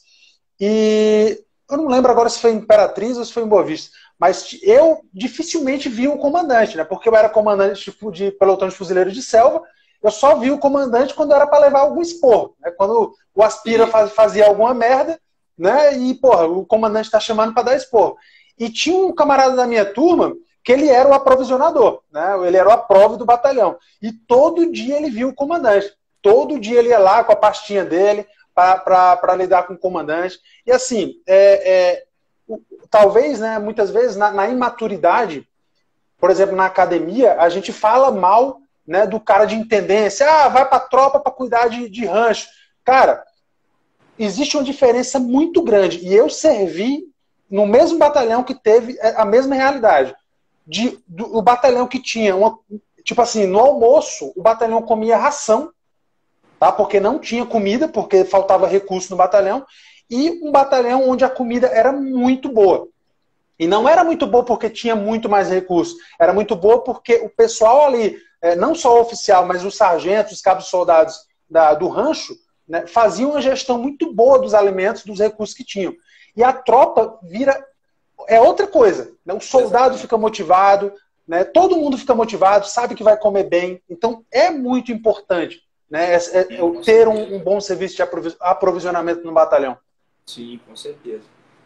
e eu não lembro agora se foi em Imperatriz ou se foi em Boa Vista, mas eu dificilmente vi o comandante, né, porque eu era comandante de, de pelotão de fuzileiros de selva, eu só vi o comandante quando era para levar algum esporro, né, quando o aspira faz, fazia alguma merda, né, e porra, o comandante está chamando para dar esporro. E tinha um camarada da minha turma que ele era o aprovisionador, né? Ele era o aprove do batalhão. E todo dia ele via o comandante. Todo dia ele ia lá com a pastinha dele para lidar com o comandante. E assim, é, é, o, talvez, né, muitas vezes, na, na imaturidade, por exemplo, na academia, a gente fala mal, né, do cara de intendência. Ah, vai para a tropa para cuidar de, de rancho. Cara, existe uma diferença muito grande. E eu servi no mesmo batalhão que teve a mesma realidade. De, do, o batalhão que tinha uma, tipo assim, no almoço o batalhão comia ração, tá? Porque não tinha comida, porque faltava recurso no batalhão, e um batalhão onde a comida era muito boa. E não era muito boa porque tinha muito mais recurso, era muito boa porque o pessoal ali, não só o oficial, mas os sargentos, os cabos soldados da, do rancho, né, faziam uma gestão muito boa dos alimentos, dos recursos que tinham. E a tropa vira... é outra coisa, né? O soldado Exatamente. Fica motivado, né? Todo mundo fica motivado, sabe que vai comer bem. Então é muito importante, né? é, é, Sim, ter um, um bom serviço de aprovisionamento no batalhão. Sim, com certeza.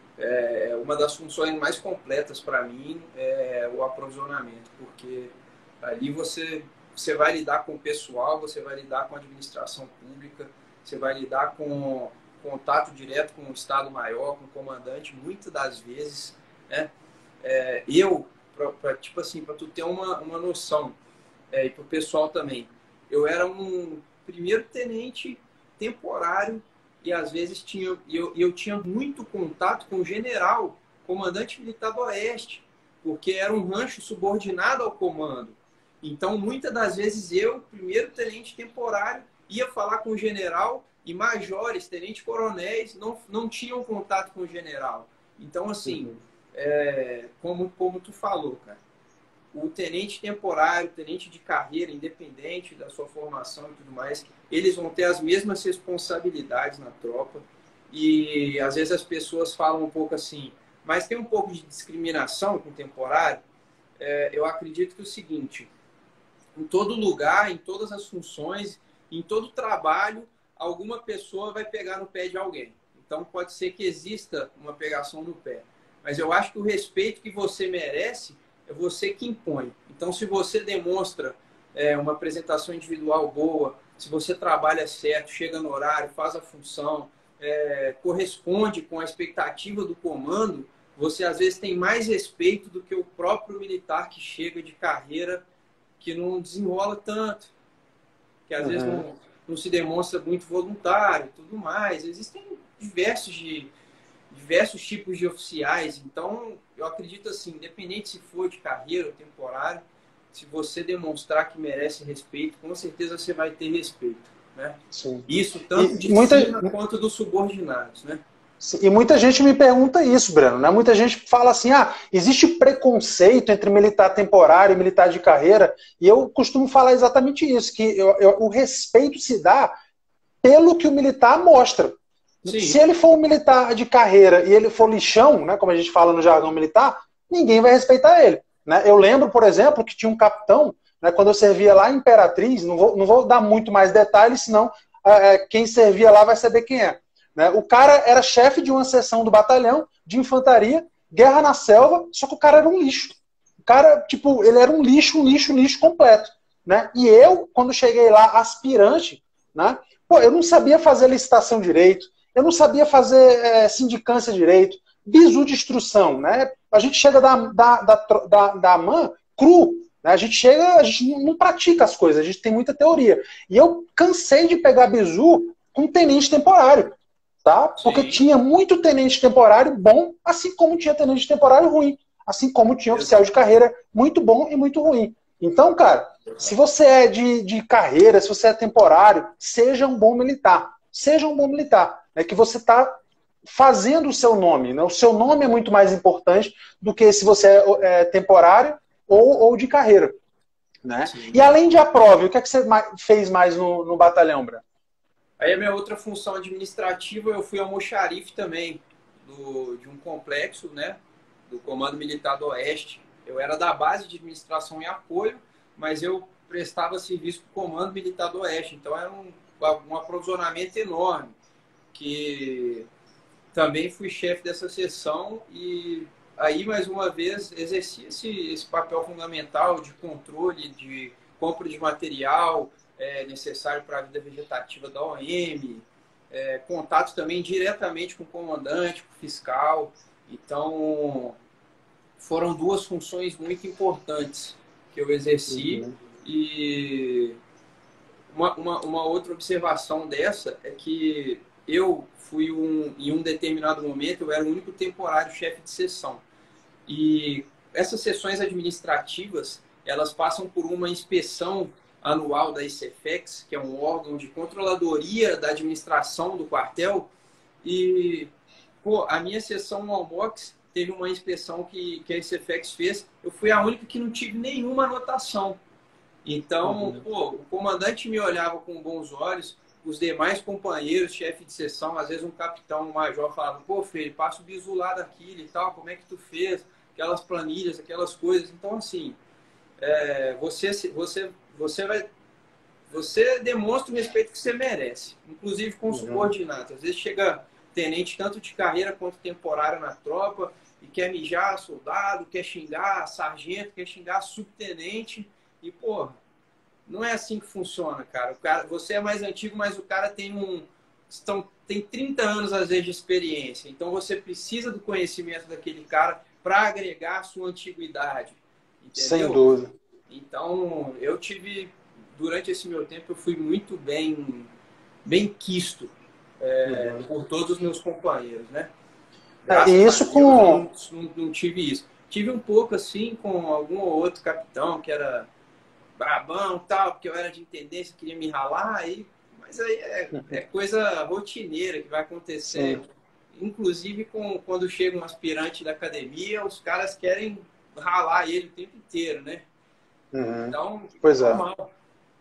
É, uma das funções mais completas para mim é o aprovisionamento, porque ali você, você vai lidar com o pessoal, você vai lidar com a administração pública, você vai lidar com contato direto com o Estado-Maior, com o comandante, muitas das vezes, né? É, eu, pra, pra, tipo assim, para tu ter uma, uma noção, é, e para o pessoal também, eu era um primeiro tenente temporário e às vezes tinha, eu, eu tinha muito contato com o general, comandante militar do Oeste, porque era um rancho subordinado ao comando. Então, muitas das vezes eu, primeiro tenente temporário, ia falar com o general e majores, tenente-coronéis, não, não tinham contato com o general. Então, assim, uhum. é, como, como tu falou, cara, o tenente temporário, o tenente de carreira, independente da sua formação e tudo mais, eles vão ter as mesmas responsabilidades na tropa. E, às vezes, as pessoas falam um pouco assim, mas tem um pouco de discriminação com o temporário. É, eu acredito que é o seguinte, em todo lugar, em todas as funções, em todo trabalho, alguma pessoa vai pegar no pé de alguém. Então, pode ser que exista uma pegação no pé. Mas eu acho que o respeito que você merece é você que impõe. Então, se você demonstra é, uma apresentação individual boa, se você trabalha certo, chega no horário, faz a função, é, corresponde com a expectativa do comando, você, às vezes, tem mais respeito do que o próprio militar que chega de carreira, que não desenrola tanto, que, às uhum. vezes, não... não se demonstra muito voluntário e tudo mais. Existem diversos, de, diversos tipos de oficiais. Então, eu acredito assim, independente se for de carreira ou temporário, se você demonstrar que merece respeito, com certeza você vai ter respeito, né? Sim. Isso tanto e de muita... cima quanto dos subordinados, né? E muita gente me pergunta isso, Breno, né? Muita gente fala assim, ah, existe preconceito entre militar temporário e militar de carreira, e eu costumo falar exatamente isso, que eu, eu, o respeito se dá pelo que o militar mostra. Sim. Se ele for um militar de carreira e ele for lixão, né, como a gente fala no jargão militar, ninguém vai respeitar ele. Né? Eu lembro, por exemplo, que tinha um capitão, né, quando eu servia lá em Imperatriz, não vou, não vou dar muito mais detalhes, senão é, quem servia lá vai saber quem é. Né? O cara era chefe de uma seção do batalhão de infantaria, guerra na selva, só que o cara era um lixo. O cara, tipo, ele era um lixo, um lixo, um lixo completo. Né? E eu, quando cheguei lá, aspirante, né, pô, eu não sabia fazer licitação direito, eu não sabia fazer é, sindicância direito, bizu de instrução. Né? A gente chega da, da, da, da, da AMAN cru, né? A gente chega, a gente não pratica as coisas, a gente tem muita teoria. E eu cansei de pegar bizu com tenente temporário. Tá? Porque Sim. tinha muito tenente temporário bom, assim como tinha tenente temporário ruim. Assim como tinha oficial de carreira muito bom e muito ruim. Então, cara, se você é de, de carreira, se você é temporário, seja um bom militar. Seja um bom militar. É que você está fazendo o seu nome. Né? O seu nome é muito mais importante do que se você é, é temporário ou, ou de carreira. Né? E além de aprove, o que é que você fez mais no, no batalhão, Breno? Aí a minha outra função administrativa, eu fui almoxarife também, do, de um complexo, né, do Comando Militar do Oeste. Eu era da base de administração e apoio, mas eu prestava serviço para o Comando Militar do Oeste. Então era um, um aprovisionamento enorme, que também fui chefe dessa seção e aí, mais uma vez, exerci esse, esse papel fundamental de controle, de compra de material, É, necessário para a vida vegetativa da O M, é, contato também diretamente com o comandante, com o fiscal. Então, foram duas funções muito importantes que eu exerci. Uhum. E uma, uma, uma outra observação dessa é que eu fui, um, em um determinado momento, eu era o único temporário chefe de seção. E essas sessões administrativas, elas passam por uma inspeção anual da ICEFEX, que é um órgão de controladoria da administração do quartel, e pô, a minha sessão no Almox teve uma inspeção que, que a ICEFEX fez, eu fui a única que não tive nenhuma anotação. Então, uhum. pô, o comandante me olhava com bons olhos, os demais companheiros, chefe de seção, às vezes um capitão, um major falava, pô, filho, passa o bizu lá daquilo e tal, como é que tu fez? Aquelas planilhas, aquelas coisas. Então, assim, é, você, você Você, vai, você demonstra o respeito que você merece, inclusive com o subordinado. Às vezes chega tenente tanto de carreira quanto temporário na tropa e quer mijar soldado, quer xingar sargento, quer xingar subtenente. E, pô, não é assim que funciona, cara. O cara você é mais antigo, mas o cara tem, um, estão, tem trinta anos, às vezes, de experiência. Então, você precisa do conhecimento daquele cara para agregar a sua antiguidade. Entendeu? Sem dúvida. Então, eu tive, durante esse meu tempo, eu fui muito bem, bem quisto é, uhum. por todos os meus companheiros, né? Graças e isso a Deus, com... eu não, não, não tive isso. Tive um pouco, assim, com algum ou outro capitão que era brabão e tal, porque eu era de intendência, queria me ralar, aí, mas aí é, é coisa rotineira que vai acontecer. Sim. Inclusive, com, quando chega um aspirante da academia, os caras querem ralar ele o tempo inteiro, né? Uhum. Então, pois é é. normal.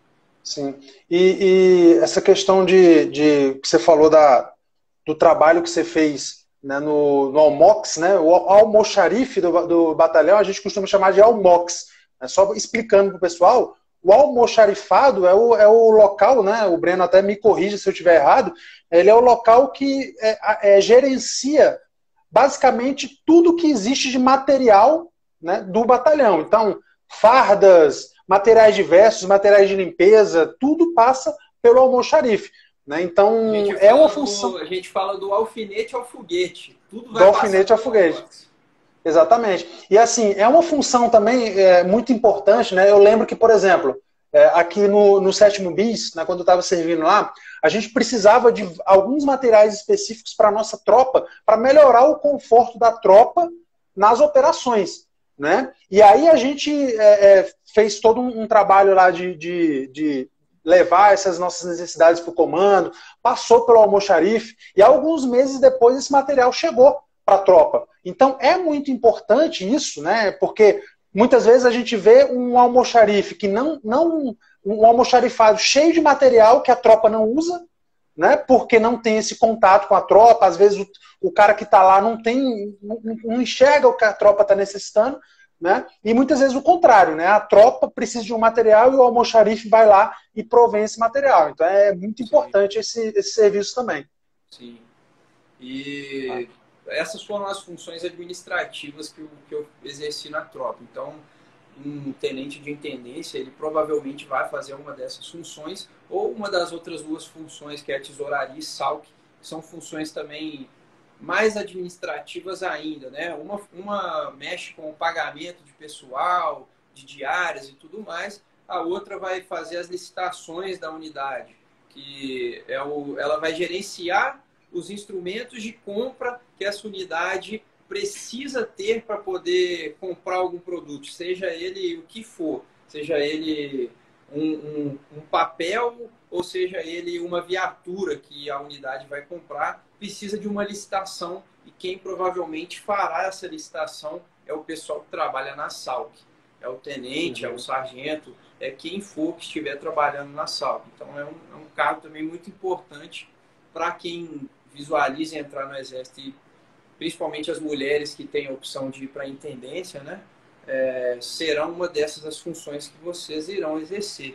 Sim. E, e essa questão de, de que você falou da, do trabalho que você fez, né, no, no Almox, né, o almoxarife do, do batalhão, a gente costuma chamar de Almox. Né, só explicando para o pessoal, o almoxarifado é o, é o local, né, o Breno até me corrige se eu estiver errado, ele é o local que é, é, gerencia basicamente tudo que existe de material, né, do batalhão. Então, fardas, materiais diversos, materiais de limpeza, tudo passa pelo almoxarife. Né? Então, é uma função... Do, a gente fala do alfinete ao foguete. Tudo vai do alfinete ao foguete. Exatamente. E assim, é uma função também é, muito importante. Né? Eu lembro que, por exemplo, é, aqui no, no sétimo bis, né, quando eu estava servindo lá, a gente precisava de alguns materiais específicos para a nossa tropa, para melhorar o conforto da tropa nas operações. Né? E aí a gente é, é, fez todo um, um trabalho lá de, de, de levar essas nossas necessidades para o comando, passou pelo almoxarife, e alguns meses depois esse material chegou para a tropa. Então é muito importante isso, né? Porque muitas vezes a gente vê um almoxarife que não, não um almoxarifado cheio de material que a tropa não usa, né? Porque não tem esse contato com a tropa, às vezes o, o cara que está lá não tem, não, não enxerga o que a tropa está necessitando, né? E muitas vezes o contrário, né? A tropa precisa de um material e o almoxarife vai lá e provém esse material. Então é muito importante esse, esse serviço também. Sim. E ah. essas foram as funções administrativas que eu, que eu exerci na tropa. Então, um tenente de intendência, ele provavelmente vai fazer uma dessas funções ou uma das outras duas funções, que é a tesouraria e S A U C, que são funções também mais administrativas ainda, né? Uma, uma mexe com o pagamento de pessoal, de diárias e tudo mais, a outra vai fazer as licitações da unidade, que é o, ela vai gerenciar os instrumentos de compra que essa unidade precisa ter para poder comprar algum produto, seja ele o que for, seja ele um, um, um papel ou seja ele uma viatura que a unidade vai comprar, precisa de uma licitação e quem provavelmente fará essa licitação é o pessoal que trabalha na S A U C. É o tenente, uhum. é o sargento, é quem for que estiver trabalhando na S A U C. Então é um, é um cargo também muito importante para quem visualiza entrar no Exército e principalmente as mulheres que têm a opção de ir para a intendência, né? É, serão uma dessas as funções que vocês irão exercer.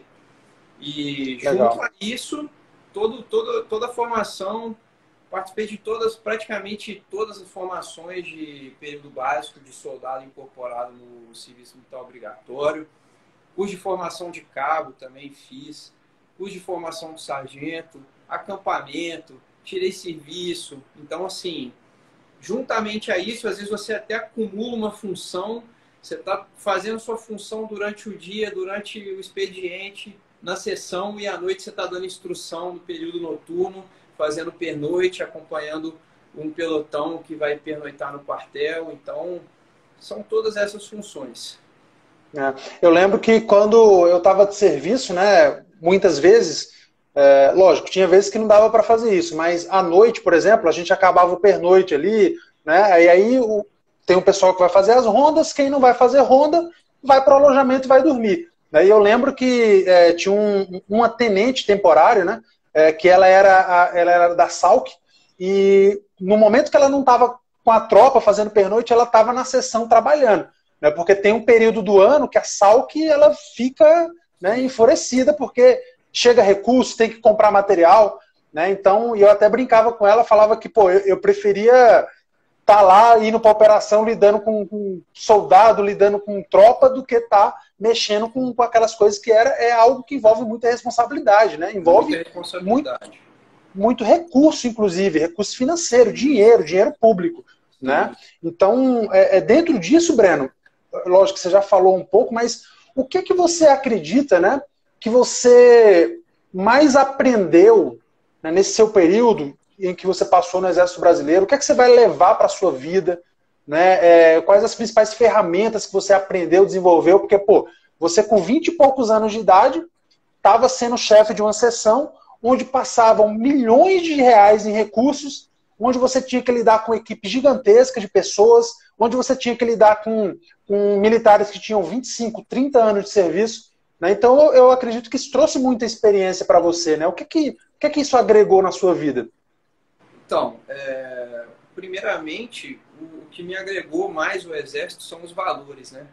E Legal. junto a isso, todo, todo, toda a formação, participei de todas, praticamente todas as formações de período básico de soldado incorporado no serviço militar obrigatório. Curso de formação de cabo também fiz. Curso de formação de sargento, acampamento, tirei serviço. Então, assim, juntamente a isso, às vezes você até acumula uma função, você está fazendo sua função durante o dia, durante o expediente, na sessão, e à noite você está dando instrução no período noturno, fazendo pernoite, acompanhando um pelotão que vai pernoitar no quartel. Então, são todas essas funções. É. Eu lembro que quando eu estava de serviço, né, muitas vezes, é, lógico, tinha vezes que não dava para fazer isso, mas à noite, por exemplo, a gente acabava o pernoite ali, né, e aí o, tem um pessoal que vai fazer as rondas, quem não vai fazer ronda vai para o alojamento e vai dormir. Daí eu lembro que é, tinha um, uma tenente temporária, né, é, que ela era, a, ela era da S A U C, e no momento que ela não estava com a tropa fazendo pernoite, ela estava na sessão trabalhando. Né, porque tem um período do ano que a S A U C ela fica, né, enfurecida, porque chega recurso, tem que comprar material, né, então, e eu até brincava com ela, falava que, pô, eu, eu preferia estar tá lá, indo para operação, lidando com, com soldado, lidando com tropa, do que estar tá mexendo com, com aquelas coisas que era, é algo que envolve muita responsabilidade, né, envolve muita responsabilidade. Muito, muito recurso, inclusive, recurso financeiro, dinheiro, dinheiro público, né, então, é, é dentro disso, Breno, lógico que você já falou um pouco, mas o que que você acredita, né, que você mais aprendeu, né, nesse seu período em que você passou no Exército Brasileiro? O que é que você vai levar para a sua vida? Né? É, quais as principais ferramentas que você aprendeu, desenvolveu? Porque, pô, você com vinte e poucos anos de idade estava sendo chefe de uma seção onde passavam milhões de reais em recursos, onde você tinha que lidar com equipe gigantesca de pessoas, onde você tinha que lidar com, com militares que tinham vinte e cinco, trinta anos de serviço. Né? Então, eu, eu acredito que isso trouxe muita experiência para você. Né? O que que, o que que isso agregou na sua vida? Então, é, primeiramente, o que me agregou mais o Exército são os valores, né?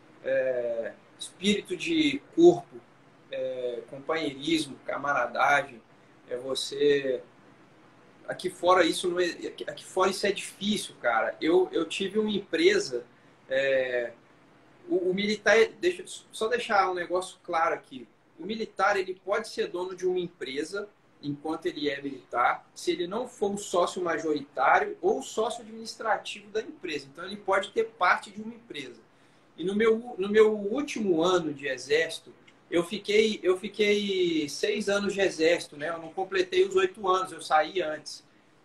É, espírito de corpo, é, companheirismo, camaradagem, é você... Aqui fora isso não é, aqui fora isso é difícil, cara. Eu, eu tive uma empresa, é, o, o militar, deixa, só deixar um negócio claro aqui. O militar ele pode ser dono de uma empresa enquanto ele é militar, se ele não for o sócio majoritário ou sócio administrativo da empresa. Então ele pode ter parte de uma empresa. E no meu, no meu último ano de exército, eu fiquei, eu fiquei seis anos de exército, né? Eu não completei os oito anos, eu saí antes.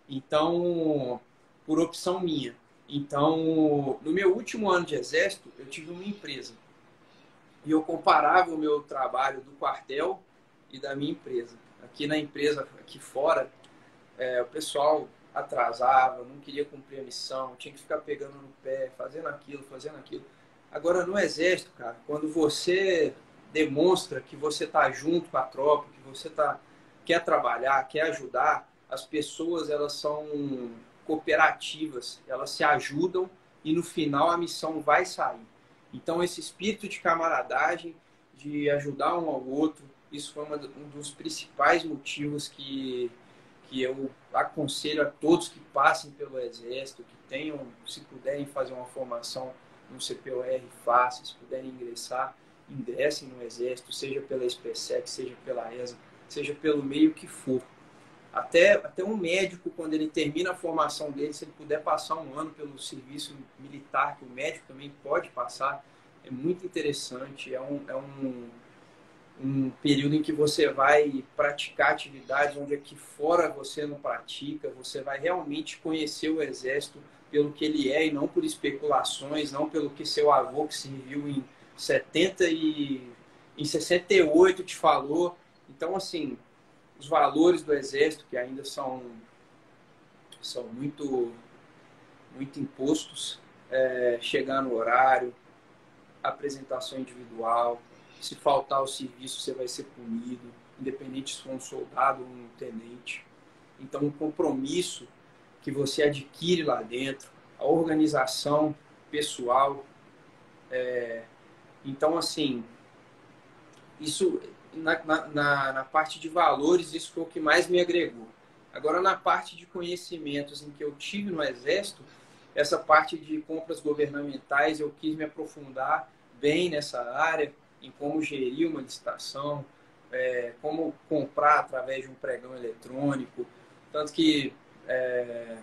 Então, por opção minha. Então, no meu último ano de exército, eu tive uma empresa. E eu comparava o meu trabalho do quartel e da minha empresa. Aqui na empresa, aqui fora, é, o pessoal atrasava, não queria cumprir a missão, tinha que ficar pegando no pé, fazendo aquilo, fazendo aquilo. Agora, no Exército, cara, quando você demonstra que você está junto com a tropa, que você tá, quer trabalhar, quer ajudar, as pessoas, elas são cooperativas, elas se ajudam e no final a missão vai sair. Então, esse espírito de camaradagem, de ajudar um ao outro, isso foi uma, um dos principais motivos que, que eu aconselho a todos que passem pelo Exército, que tenham, se puderem fazer uma formação no C P O R, façam, se puderem ingressar, ingressem no Exército, seja pela SpaceX, seja pela ESA, seja pelo meio que for. Até, até um médico, quando ele termina a formação dele, se ele puder passar um ano pelo serviço militar, que o médico também pode passar, é muito interessante. É um, é um, um período em que você vai praticar atividades onde aqui fora você não pratica, você vai realmente conhecer o Exército pelo que ele é e não por especulações, não pelo que seu avô que serviu em setenta e em sessenta e oito te falou. Então, assim, os valores do Exército, que ainda são, são muito, muito impostos, é, chegar no horário, apresentação individual, se faltar o serviço você vai ser punido, independente se for um soldado ou um tenente. Então, o compromisso que você adquire lá dentro, a organização pessoal. É, então, assim, isso... Na, na, na parte de valores, isso foi o que mais me agregou. Agora, na parte de conhecimentos em que eu tive no Exército, essa parte de compras governamentais, eu quis me aprofundar bem nessa área, em como gerir uma licitação, é, como comprar através de um pregão eletrônico. Tanto que, é,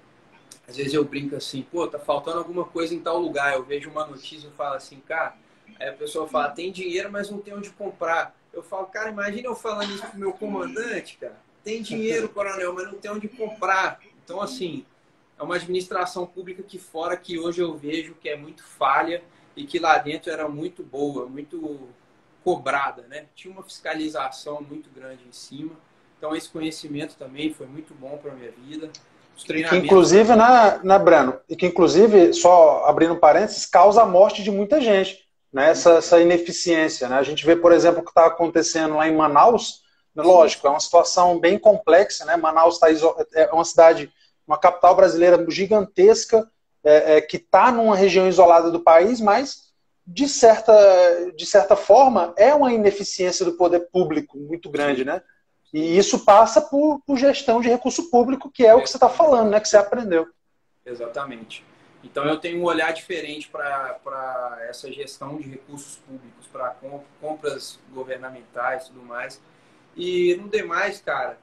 às vezes eu brinco assim, pô, tá faltando alguma coisa em tal lugar. Eu vejo uma notícia e falo assim, cara, aí a pessoa fala, tem dinheiro, mas não tem onde comprar. Eu falo, cara, imagina eu falando isso pro meu comandante, cara. Tem dinheiro, coronel, mas não tem onde comprar. Então, assim, é uma administração pública aqui fora que hoje eu vejo que é muito falha e que lá dentro era muito boa, muito cobrada, né? Tinha uma fiscalização muito grande em cima. Então, esse conhecimento também foi muito bom para a minha vida. Os treinamentos... Que, inclusive, né, né, Breno? E que, inclusive, só abrindo parênteses, causa a morte de muita gente. Né, essa, essa ineficiência. Né? A gente vê, por exemplo, o que está acontecendo lá em Manaus. Lógico, é uma situação bem complexa. Né? Manaus tá é uma cidade, uma capital brasileira gigantesca, é, é, que está numa região isolada do país, mas, de certa, de certa forma, é uma ineficiência do poder público muito grande. Né? E isso passa por, por gestão de recurso público, que é o que você está falando, né? Que você aprendeu. Exatamente. Então, eu tenho um olhar diferente para essa gestão de recursos públicos, para compras governamentais e tudo mais. E, no demais, cara,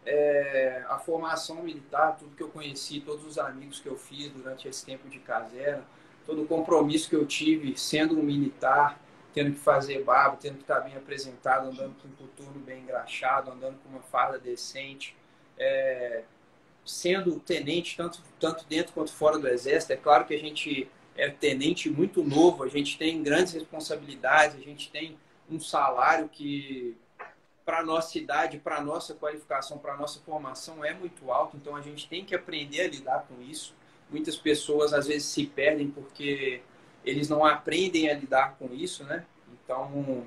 é, a formação militar, tudo que eu conheci, todos os amigos que eu fiz durante esse tempo de caserna, todo o compromisso que eu tive sendo um militar, tendo que fazer barba, tendo que estar bem apresentado, andando com um coturno bem engraxado, andando com uma farda decente, é, sendo tenente, tanto, tanto dentro quanto fora do Exército. É claro que a gente é tenente muito novo, a gente tem grandes responsabilidades, a gente tem um salário que, para a nossa idade, para a nossa qualificação, para a nossa formação, é muito alto, então a gente tem que aprender a lidar com isso. Muitas pessoas, às vezes, se perdem porque eles não aprendem a lidar com isso, né? Então,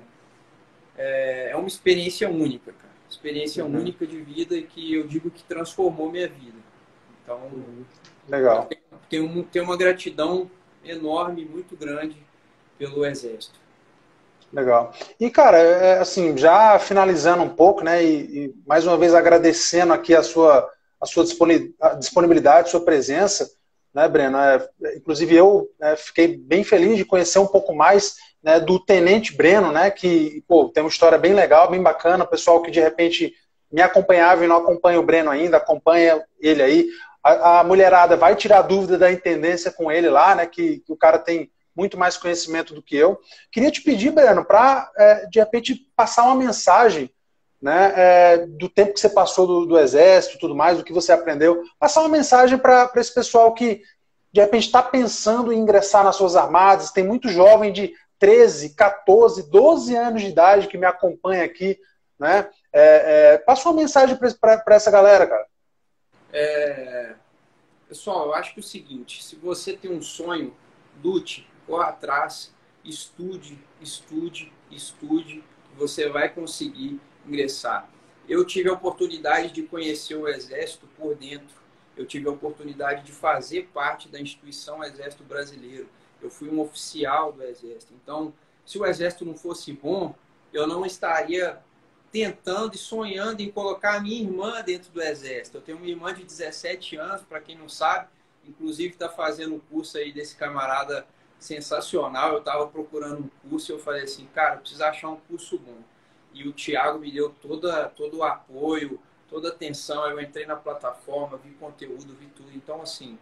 é, é uma experiência única, cara. Experiência uhum. única de vida que eu digo que transformou minha vida. Então, legal. Tenho, tenho, tenho uma gratidão enorme, muito grande pelo Exército. Legal. E, cara, é, assim, já finalizando um pouco, né, e, e mais uma vez agradecendo aqui a sua, a sua disponibilidade, a sua presença, né, Breno? É, inclusive eu é, fiquei bem feliz de conhecer um pouco mais, né, do Tenente Breno, né, que, pô, tem uma história bem legal, bem bacana. O pessoal que de repente me acompanhava e não acompanha o Breno ainda, acompanha ele aí. A, a mulherada vai tirar dúvida da intendência com ele lá, né, que, que o cara tem muito mais conhecimento do que eu. Queria te pedir, Breno, para, é, de repente, passar uma mensagem, né, é, do tempo que você passou do, do Exército, tudo mais, do que você aprendeu, passar uma mensagem para esse pessoal que, de repente, está pensando em ingressar nas suas armadas. Tem muito jovem de treze, quatorze, doze anos de idade que me acompanha aqui, né? É, é, passa uma mensagem para essa galera, cara. É... Pessoal, eu acho que é o seguinte, se você tem um sonho, lute, corra atrás, estude, estude, estude, você vai conseguir ingressar. Eu tive a oportunidade de conhecer o Exército por dentro, eu tive a oportunidade de fazer parte da instituição Exército Brasileiro, eu fui um oficial do Exército. Então, se o Exército não fosse bom, eu não estaria tentando e sonhando em colocar a minha irmã dentro do Exército. Eu tenho uma irmã de dezessete anos, para quem não sabe, inclusive está fazendo um curso aí desse camarada sensacional. Eu estava procurando um curso e eu falei assim, cara, eu preciso achar um curso bom. E o Thiago me deu toda, todo o apoio, toda a atenção. Eu entrei na plataforma, vi conteúdo, vi tudo. Então, assim,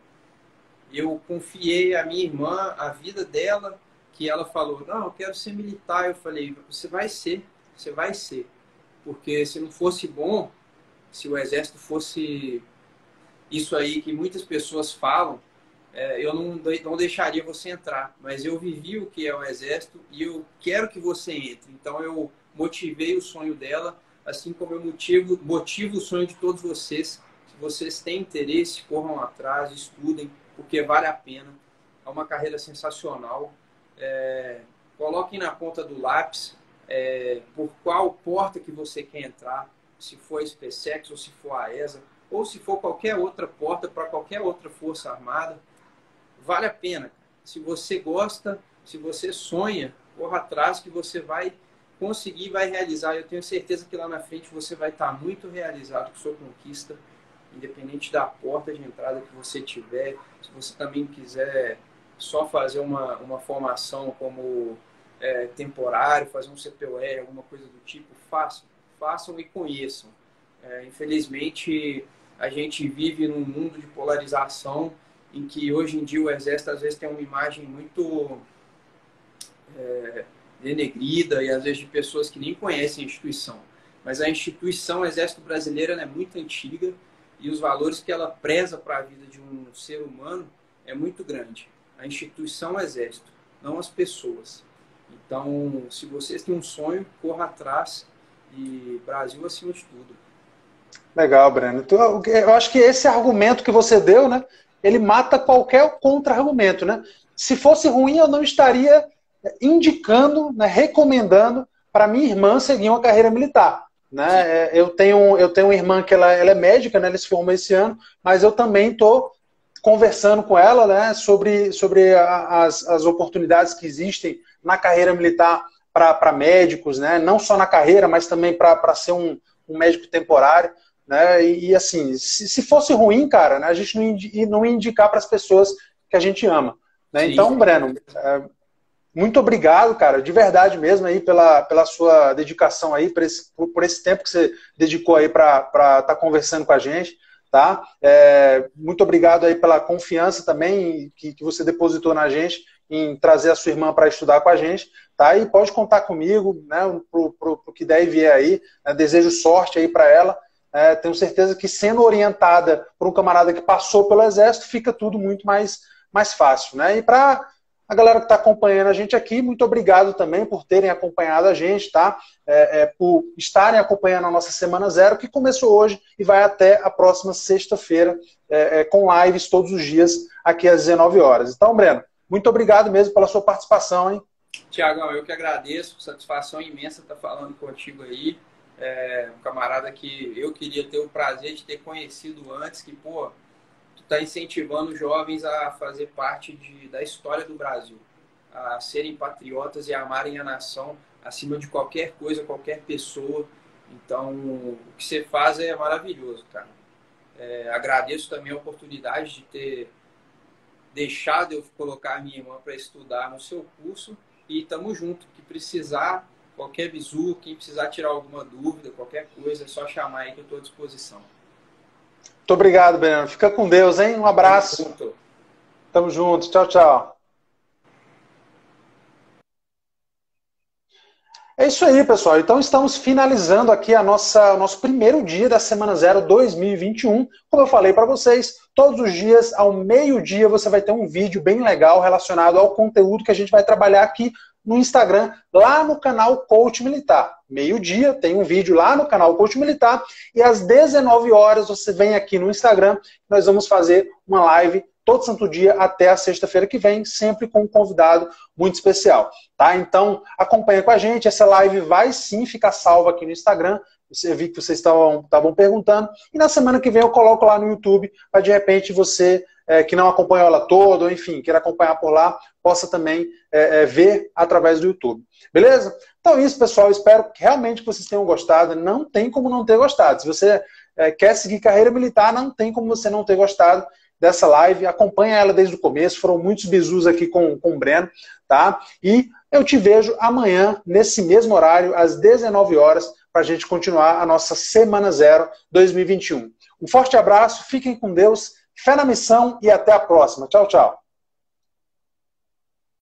eu confiei a minha irmã, a vida dela, que ela falou, não, eu quero ser militar. Eu falei, você vai ser, você vai ser. Porque se não fosse bom, se o Exército fosse isso aí que muitas pessoas falam, é, eu não, não deixaria você entrar. Mas eu vivi o que é o Exército e eu quero que você entre. Então eu motivei o sonho dela, assim como eu motivo, motivo o sonho de todos vocês. Se vocês têm interesse, corram atrás, estudem, porque vale a pena. É uma carreira sensacional. É, coloquem na ponta do lápis É, por qual porta que você quer entrar, se for a SpaceX ou se for a E S A, ou se for qualquer outra porta para qualquer outra força armada, vale a pena. Se você gosta, se você sonha, corra atrás que você vai conseguir, vai realizar. Eu tenho certeza que lá na frente você vai estar muito realizado com sua conquista, independente da porta de entrada que você tiver. Se você também quiser só fazer uma, uma formação como É, temporário, fazer um C P O R, alguma coisa do tipo, façam, façam e conheçam. É, infelizmente, a gente vive num mundo de polarização em que hoje em dia o Exército às vezes tem uma imagem muito é, denegrida e às vezes de pessoas que nem conhecem a instituição. Mas a instituição Exército Brasileiro é muito antiga e os valores que ela preza para a vida de um ser humano é muito grande. A instituição Exército, não as pessoas. Então, se vocês têm um sonho, corra atrás e Brasil acima de tudo. Legal, Breno. Então, eu acho que esse argumento que você deu, né, ele mata qualquer contra-argumento, né? Se fosse ruim, eu não estaria indicando, né, recomendando para minha irmã seguir uma carreira militar. Né? Eu tenho, eu tenho uma irmã que ela, ela é médica, né, ela se formou esse ano, mas eu também estou conversando com ela, né, sobre, sobre as, as oportunidades que existem na carreira militar para médicos, né, não só na carreira, mas também para ser um, um médico temporário. Né, e, e assim, se, se fosse ruim, cara, né, a gente não, indi, não ia indicar para as pessoas que a gente ama. Né? Então, Breno, é, muito obrigado, cara, de verdade mesmo, aí, pela, pela sua dedicação aí, por esse, por, por esse tempo que você dedicou aí para estar tá conversando com a gente. Tá? É, muito obrigado aí pela confiança também que, que você depositou na gente em trazer a sua irmã para estudar com a gente. Tá? E pode contar comigo, né, pro, pro, pro que der e vier aí. Né? Desejo sorte aí para ela. É, tenho certeza que sendo orientada por um camarada que passou pelo Exército, fica tudo muito mais, mais fácil. Né? E para a galera que está acompanhando a gente aqui, muito obrigado também por terem acompanhado a gente, tá? É, é, por estarem acompanhando a nossa Semana Zero, que começou hoje e vai até a próxima sexta-feira, é, é, com lives todos os dias, aqui às dezenove horas. Então, Breno, muito obrigado mesmo pela sua participação, hein? Tiagão, eu que agradeço, satisfação imensa estar falando contigo aí. É, um camarada que eu queria ter o prazer de ter conhecido antes, que, pô, está incentivando jovens a fazer parte de, da história do Brasil, a serem patriotas e amarem a nação acima de qualquer coisa, qualquer pessoa. Então, o que você faz é maravilhoso, cara. É, agradeço também a oportunidade de ter deixado eu colocar a minha irmã para estudar no seu curso e estamos juntos. Que precisar, qualquer bizu, quem precisar tirar alguma dúvida, qualquer coisa, é só chamar aí que eu estou à disposição. Muito obrigado, Breno. Fica com Deus, hein? Um abraço. Tamo junto. Tamo junto. Tchau, tchau. É isso aí, pessoal. Então estamos finalizando aqui a nossa, o nosso primeiro dia da Semana Zero dois mil e vinte e um. Como eu falei para vocês, todos os dias, ao meio-dia, você vai ter um vídeo bem legal relacionado ao conteúdo que a gente vai trabalhar aqui no Instagram, lá no canal Coach Militar. Meio-dia tem um vídeo lá no canal Coach Militar e às dezenove horas você vem aqui no Instagram, nós vamos fazer uma live todo santo dia até a sexta-feira que vem, sempre com um convidado muito especial, tá? Então, acompanha com a gente, essa live vai sim ficar salva aqui no Instagram, eu vi que vocês estavam perguntando, e na semana que vem eu coloco lá no YouTube, para de repente você, é, que não acompanhou ela toda, ou enfim, queira acompanhar por lá, possa também é, é, ver através do YouTube. Beleza? Então é isso, pessoal, espero que realmente vocês tenham gostado, não tem como não ter gostado. Se você é, quer seguir carreira militar, não tem como você não ter gostado dessa live, acompanha ela desde o começo, foram muitos bizus aqui com, com o Breno, tá? E eu te vejo amanhã, nesse mesmo horário, às dezenove horas, para a gente continuar a nossa Semana Zero dois mil e vinte e um. Um forte abraço, fiquem com Deus, fé na missão e até a próxima. Tchau, tchau.